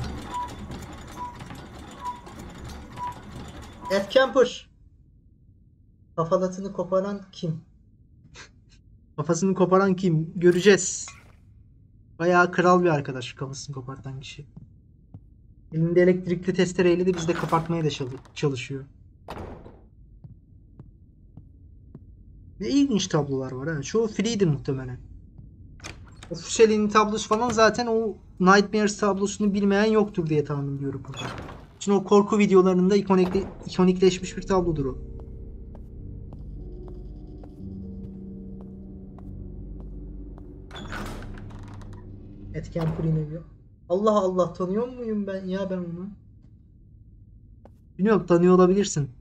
Ed Kemper. Kafalatını koparan kim? Kafasını koparan kim? Göreceğiz. Bayağı kral bir arkadaş kafasını kopartan kişi. Elinde elektrikli testereyle de bizde kopartmaya da çalışıyor. Ne ilginç tablolar var ha. Çoğu free'dir muhtemelen. O Fuseli'nin tablosu falan zaten o Nightmares tablosunu bilmeyen yoktur diye tahmin ediyorum burada. Çünkü o korku videolarında ikonikleşmiş bir tablodur o. Etken Purineviyor. Allah Allah, tanıyor muyum ben ya ben onu? Bilmiyorum, tanıyor olabilirsin.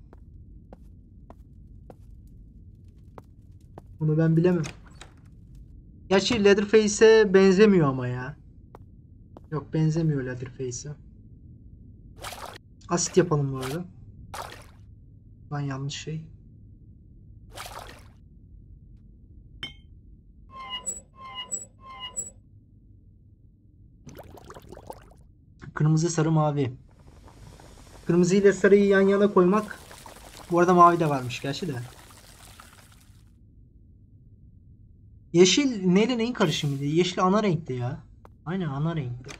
Bunu ben bilemem. Gerçi Leatherface'e benzemiyor ama ya. Yok, benzemiyor Leatherface'e. Asit yapalım bu arada. Lan yanlış şey. Kırmızı, sarı, mavi. Kırmızı ile sarıyı yan yana koymak. Bu arada mavi de varmış gerçi de. Yeşil neyle neyin karışımıydı? Yeşil ana renkte ya. Aynen, ana renkte.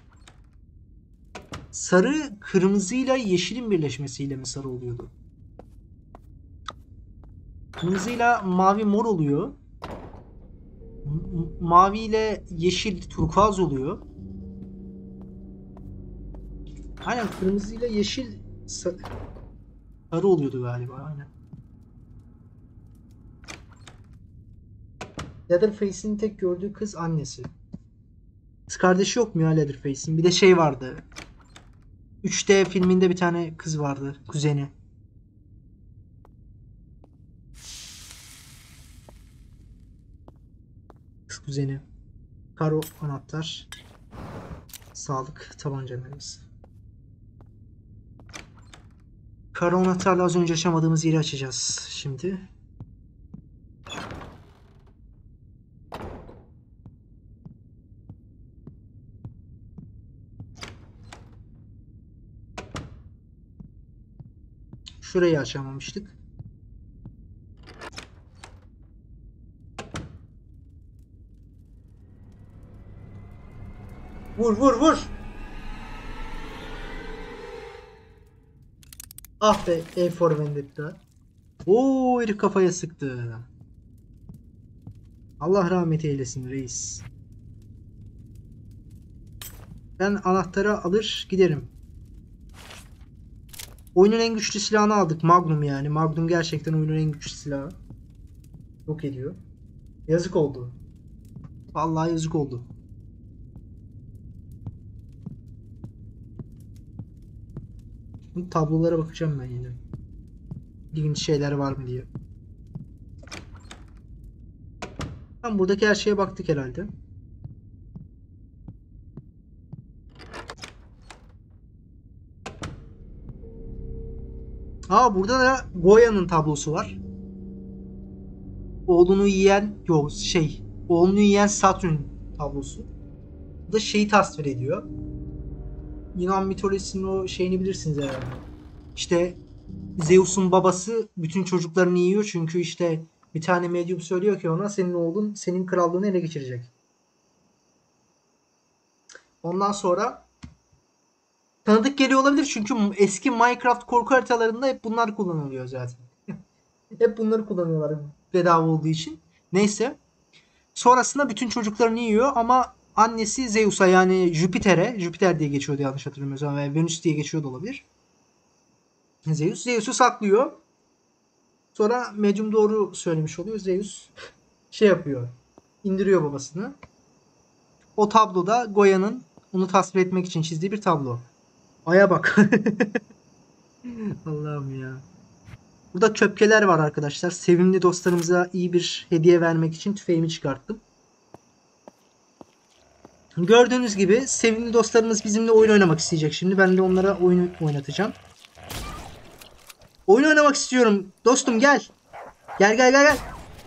Sarı kırmızıyla yeşilin birleşmesiyle mi sarı oluyordu? Kırmızıyla mavi mor oluyor. Mavi ile yeşil turkuaz oluyor. Aynen, kırmızıyla yeşil sarı oluyordu galiba. Aynen. Leatherface'in tek gördüğü kız annesi. Kız kardeşi yok mu ya Leatherface'in? Bir de şey vardı. 3D filminde bir tane kız vardı. Kuzeni. Kız kuzeni. Karo anahtar. Sağlık tabanca mermisi. Karo anahtarla az önce açamadığımız yeri açacağız şimdi. Şurayı açamamıştık. Vur vur vur. Ah be, A for Vendetta. Oo, herif kafaya sıktı. Allah rahmet eylesin reis. Ben anahtarı alır giderim. Oyunun en güçlü silahını aldık. Magnum yani. Magnum gerçekten oyunun en güçlü silahı. Yok ediyor. Yazık oldu. Vallahi yazık oldu. Bu tablolara bakacağım ben yine. İlginç şeyler var mı diye. Tamam, buradaki her şeye baktık herhalde. Aa, burada da Goya'nın tablosu var. Oğlunu yiyen, yok şey, oğlunu yiyen Satürn tablosu. Bu da şeyi tasvir ediyor. Yunan mitolojisinin o şeyini bilirsiniz herhalde. İşte Zeus'un babası bütün çocuklarını yiyor çünkü işte bir tane medyum söylüyor ki ona senin oğlun senin krallığını ele geçirecek. Ondan sonra tanıdık geliyor olabilir çünkü eski Minecraft korku haritalarında hep bunlar kullanılıyor zaten. Hep bunları kullanıyorlar bedava olduğu için. Neyse. Sonrasında bütün çocuklarını yiyor ama annesi Zeus'a yani Jüpiter'e, Jüpiter diye geçiyordu yanlış hatırlamıyorsam ve Venüs diye geçiyor da olabilir. Zeus'u saklıyor. Sonra medyum doğru söylemiş oluyor. Zeus şey yapıyor. İndiriyor babasını. O tabloda Goya'nın onu tasvir etmek için çizdiği bir tablo. Aya bak. Allah'ım ya. Burada köpkeler var arkadaşlar. Sevimli dostlarımıza iyi bir hediye vermek için tüfeğimi çıkarttım. Gördüğünüz gibi sevimli dostlarımız bizimle oyun oynamak isteyecek şimdi. Ben de onlara oyun oynatacağım. Oyun oynamak istiyorum. Dostum gel. Gel.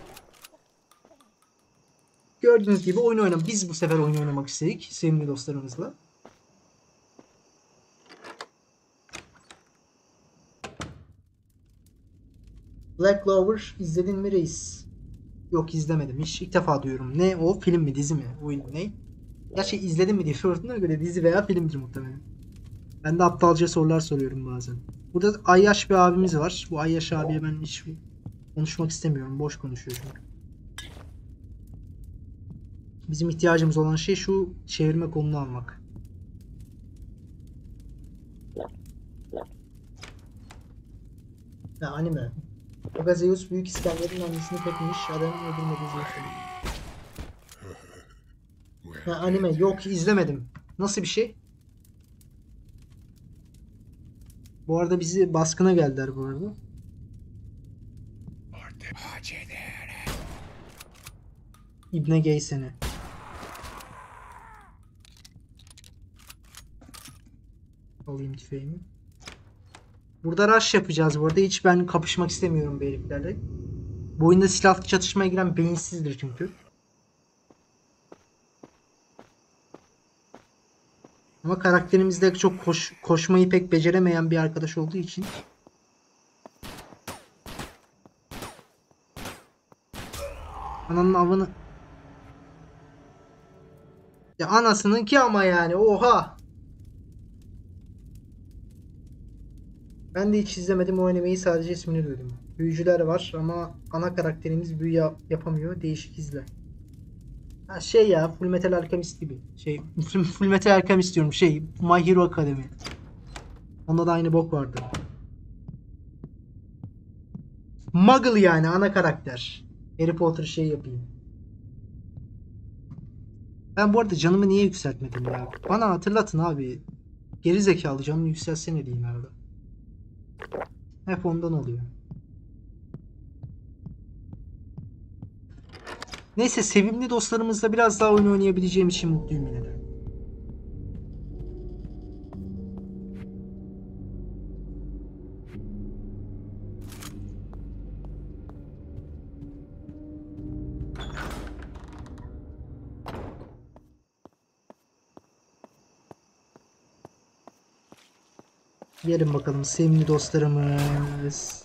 Gördüğünüz gibi oyun oynamak. Biz bu sefer oyun oynamak istedik sevimli dostlarımızla. Black Clover izledin mi reis? Yok izlemedim. Hiç ilk defa duyuyorum. Ne o? Film mi? Dizi mi? Oyun ne? Gerçi izledim mi diye sorduğuna göre dizi veya filmdir muhtemelen. Ben de aptalca sorular soruyorum bazen. Burada Ayyaş bir abimiz var. Bu Ayyaş abiye ben hiç konuşmak istemiyorum. Boş konuşuyor çünkü. Bizim ihtiyacımız olan şey şu çevirme kolunu almak. Ya anime. Pegasus Büyük İskender'in annesini tekmiş adamın öldürmediği Zeus'u. Ya anime yok izlemedim. Nasıl bir şey? Bu arada bizi baskına geldiler bu arada. İbne gay seni. Alayım tüfeğimi. Burada rush yapacağız bu arada. Hiç ben kapışmak istemiyorum bu heriflerle. Bu oyunda silahlı çatışmaya giren beyinsizdir çünkü. Ama karakterimizde çok koşmayı pek beceremeyen bir arkadaş olduğu için. Ananın avını. Ya anasının ki ama yani oha. Ben de hiç izlemedim o animeyi, sadece ismini duydum. Büyücüler var ama ana karakterimiz büyü yapamıyor. Değişik izle. Ha şey ya Fullmetal Alchemist gibi. Fullmetal Alchemist diyorum. My Hero Academy. Onda da aynı bok vardı. Muggle yani ana karakter. Harry Potter şey yapayım. Ben bu arada canımı niye yükseltmedim ya? Bana hatırlatın abi. Geri zekalı canını yükseltsene diyeyim arada. Hep ondan oluyor. Neyse sevimli dostlarımızla biraz daha oyun oynayabileceğim için mutluyum yine de. Gelin bakalım sevimli dostlarımız.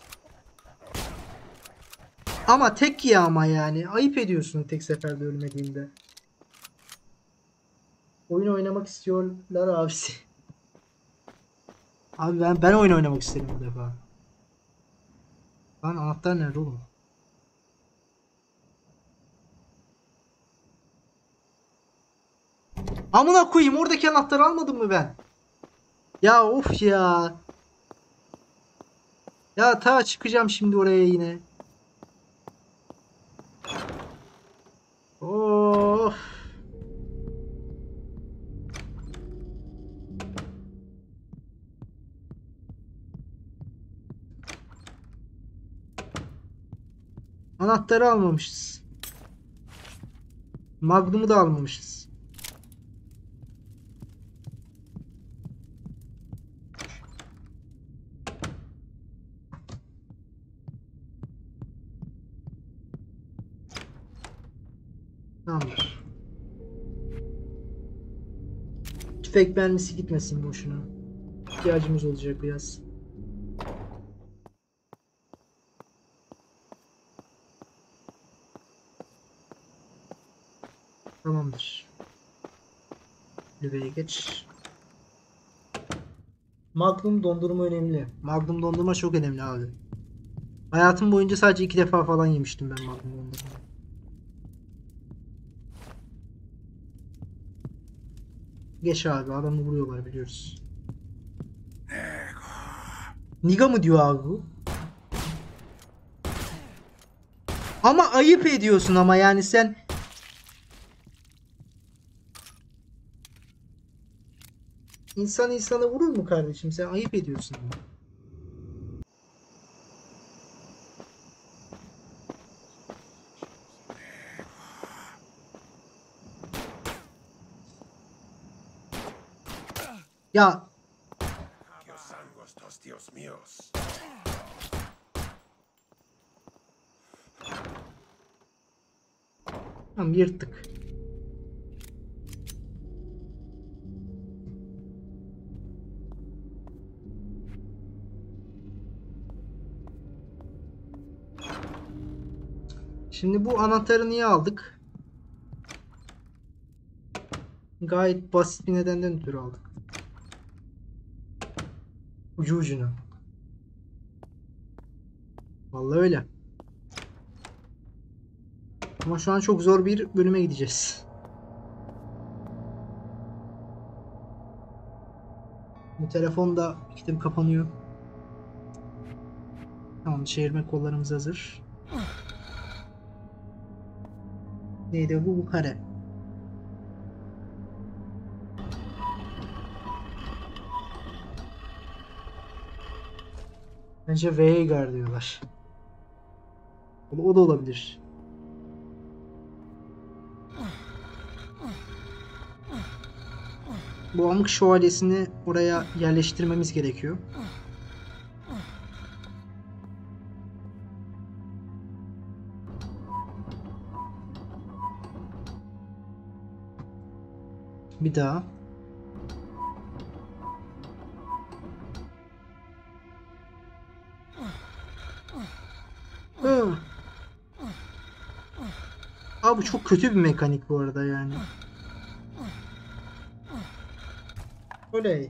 Ama tek ya ama yani. Ayıp ediyorsun tek seferde ölmediğinde. Oyun oynamak istiyorlar abisi. Abi ben oyun oynamak istedim bu defa. Lan anahtar nerede oğlum? Amına koyayım oradaki anahtarı almadım mı ben? Ya of ya. Ya ta çıkacağım şimdi oraya yine. Of. Anahtarı almamışız. Magnum'u da almamışız. Tamamdır. Tüfek mermisi gitmesin boşuna. İhtiyacımız olacak biraz. Tamamdır. Lübeye geç. Magnum dondurma önemli. Magnum dondurma çok önemli abi. Hayatım boyunca sadece 2 defa falan yemiştim ben Magnum dondurma. Geç abi, adamı vuruyorlar biliyoruz. Niga mı diyor abi bu? Ama ayıp ediyorsun ama yani sen. İnsan insana vurur mu kardeşim? Sen ayıp ediyorsun ama. Ya Dios angostos, Dios míos. tamam, yırttık. Şimdi bu anahtarı niye aldık? Gayet basit bir nedenden ötürü aldık. Ucu ucuna. Vallahi öyle. Ama şu an çok zor bir bölüme gideceğiz. Bu telefon da kilitli kapanıyor. Tamam, çevirme kollarımız hazır. Neydi bu? Bu kare. Bence Veigar diyorlar. O da olabilir. Bu amık şövalyesini oraya yerleştirmemiz gerekiyor. Bir daha. Hı. Abi bu çok kötü bir mekanik bu arada yani. Oley.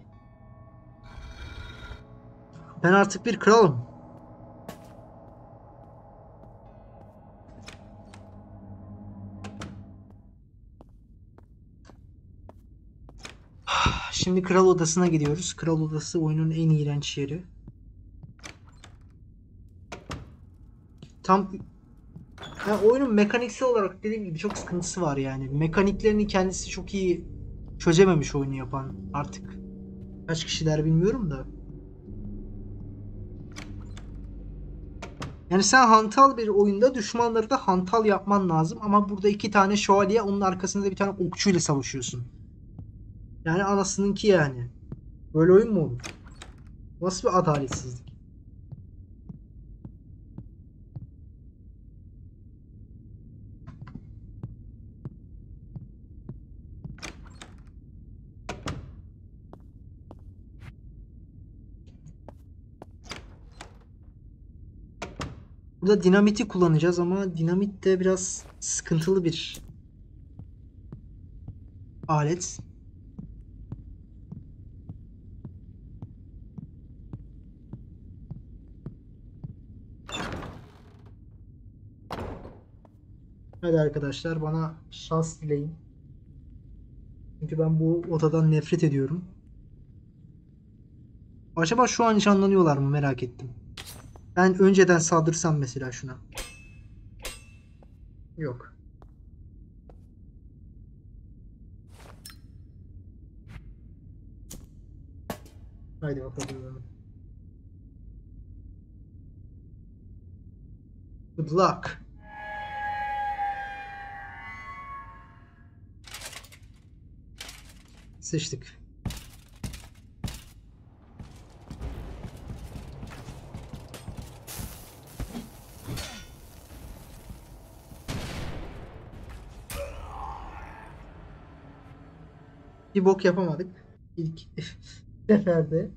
Ben artık bir kralım. Şimdi kral odasına gidiyoruz. Kral odası oyunun en iğrenç yeri. Tam yani oyunun mekaniksel olarak dediğim gibi çok sıkıntısı var yani. Mekaniklerini kendisi çok iyi çözememiş oyunu yapan artık. Kaç kişiler bilmiyorum da. Yani sen hantal bir oyunda düşmanları da hantal yapman lazım. Ama burada iki tane şövalye, onun arkasında da bir tane okçuyla savaşıyorsun. Yani anasınınki yani. Böyle oyun mu olur? Nasıl bir adaletsizlik? Burada dinamiti kullanacağız ama dinamit de biraz sıkıntılı bir alet. Hadi arkadaşlar, bana şans dileyin. Çünkü ben bu odadan nefret ediyorum. Acaba şu an canlanıyorlar mı, merak ettim. Ben önceden saldırsam mesela şuna. Yok. Haydi bakalım. Good luck. Seçtik. Bir bok yapamadık. İlk seferde.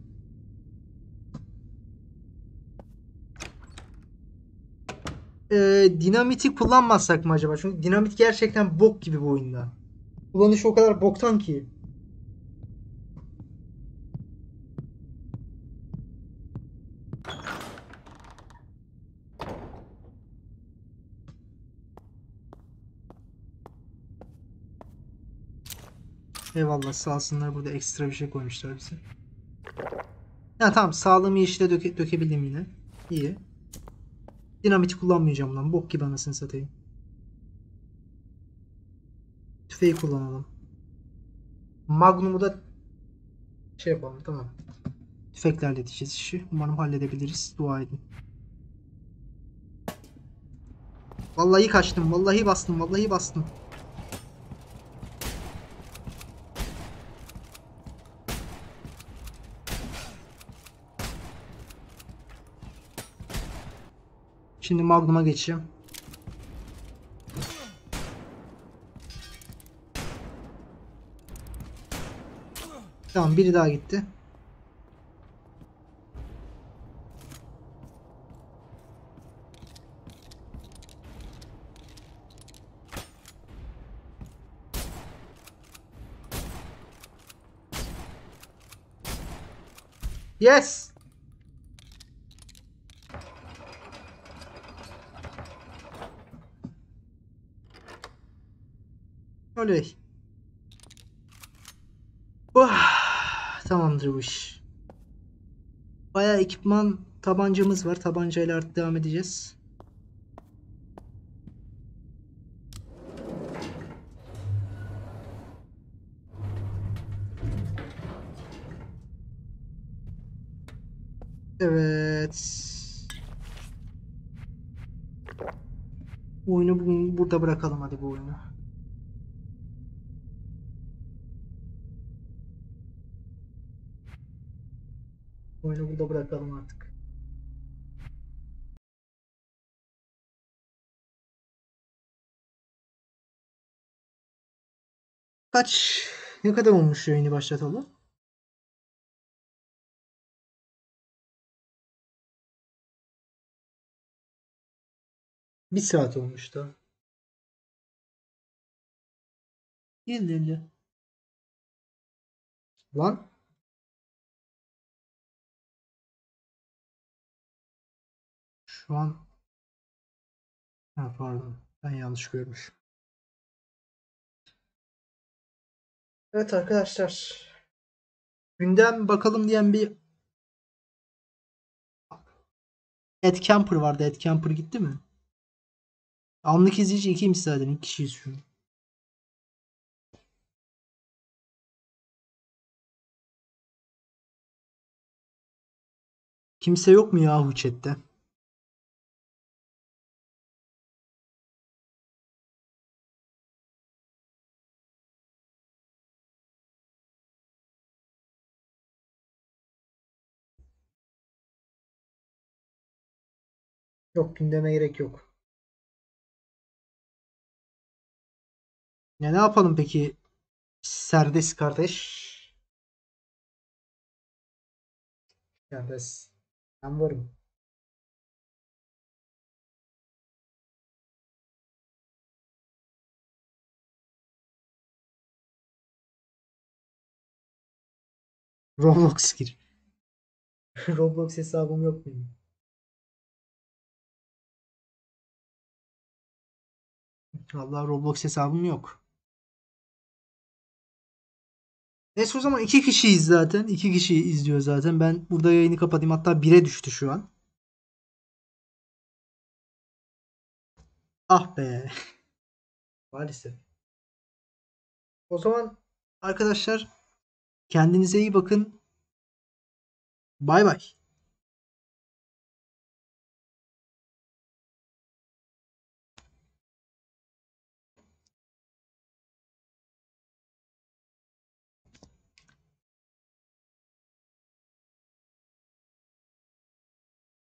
Dinamiti kullanmazsak mı acaba? Çünkü dinamit gerçekten bok gibi bu oyunda. Kullanışı o kadar boktan ki. Eyvallah sağ olsunlar, burada ekstra bir şey koymuşlar bize. Ya tamam, sağlığımı yeşile dökebildim yine. İyi. Dinamiti kullanmayacağım lan. Bok gibi anasını satayım. Tüfeği kullanalım. Magnum'u da şey yapalım, tamam. Tüfekle halledeceğiz işi. Umarım halledebiliriz. Dua edin. Vallahi kaçtım. Vallahi bastım. Vallahi bastım. Şimdi Magnum'a geçeceğim. Tamam, biri daha gitti. Yes. Oley. Tamamdır bu iş. Bayağı ekipman, tabancamız var. Tabancayla artık devam edeceğiz. Evet. Oyunu burada bırakalım hadi, bu oyunu. Oyunu burada bırakalım artık. Ne kadar olmuş yayını başlatalım? Bir saat olmuş da. İyi. Lan. Şu an. Ha, pardon. Ben yanlış görmüşüm. Evet arkadaşlar. Gündem bakalım diyen bir Ed Camper vardı. Ed Camper gitti mi? Anlık izleyici 2'ymiş zaten. 2 kişiyiz şu an. Kimse yok mu yahu chatte? Yok, gündeme gerek yok. Ya ne yapalım peki Serdes kardeş? Serdes. Ben varım. Roblox gir. Roblox hesabım yok benim. Vallahi Roblox hesabım yok. Neyse, o zaman 2 kişiyiz zaten. 2 kişi izliyor zaten. Ben burada yayını kapatayım. Hatta 1'e düştü şu an. Ah be. Maalesef. O zaman arkadaşlar, kendinize iyi bakın. Bay bay.